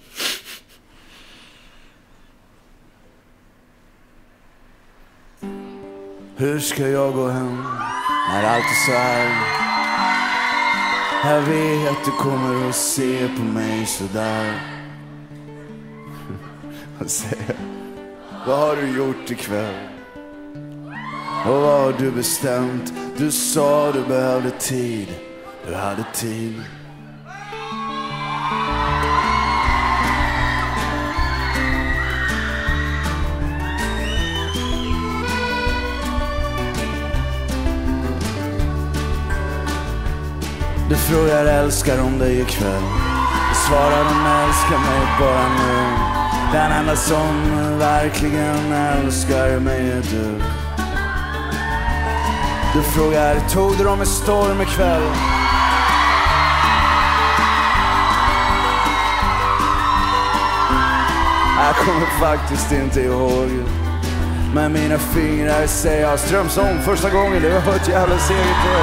Hur ska jag gå hem när allt är så här? Jag vet du kommer att se på mig så där. Vad säger vad har du gjort ikväll? Och vad har du bestämt? Du sa du behövde tid. Du hade tid. Du frågar älskar om dig ikväll. Du svarar de älskar mig bara nu. Den enda som verkligen älskar mig är du. Du frågar tog du dem med storm ikväll? Jag kommer faktiskt inte ihåg. Men mina fingrar säger jag Strömsholm första gången. Det var ett jävla segertåg.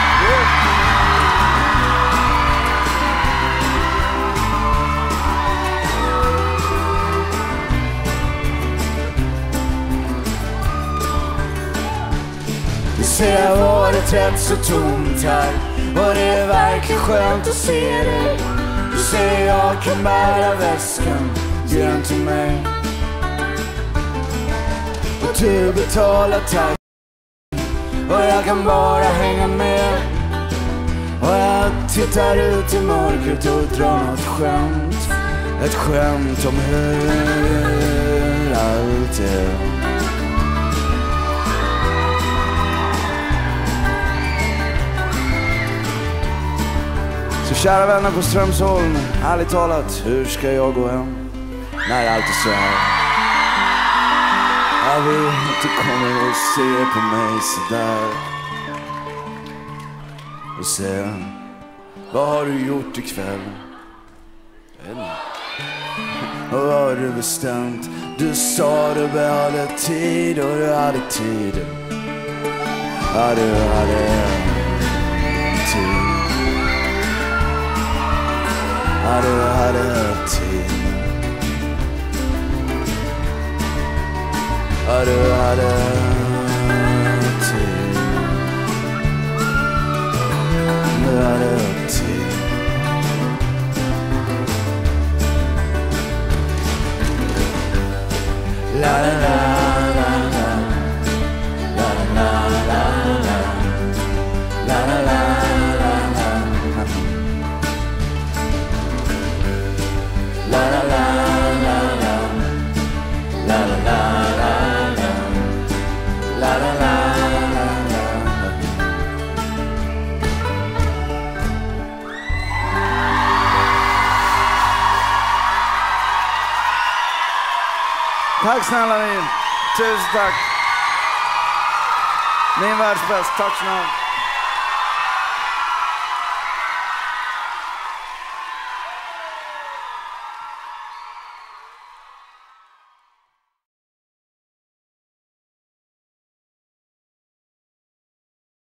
Du ser jag varit rätt så tomt här. Och det är verkligen skönt att se dig. Du säger jag kan bära väskan. Ge den till mig. Och du betalar tack. Och jag kan bara hänga med. Och jag tittar ut i mörkret och drar något skämt. Ett skämt om hur allt är. Så kära vänner på Strömsholm, ärligt talat, hur ska jag gå hem när allt är så här? Jag vet att du kommer att se på mig så där. Och sen, vad har du gjort ikväll? Och vad har du bestämt? Du sa du behövde tid och du hade tid. Ja, du hade tid. Ja, du hade tid. Ja, du hade tid. La la la la la. La la la la. La la la la la. La la la la la. La la la la la. La la la la la. Tack snälla ni. Tusen tack. Ni är världsbäst. Tack snälla.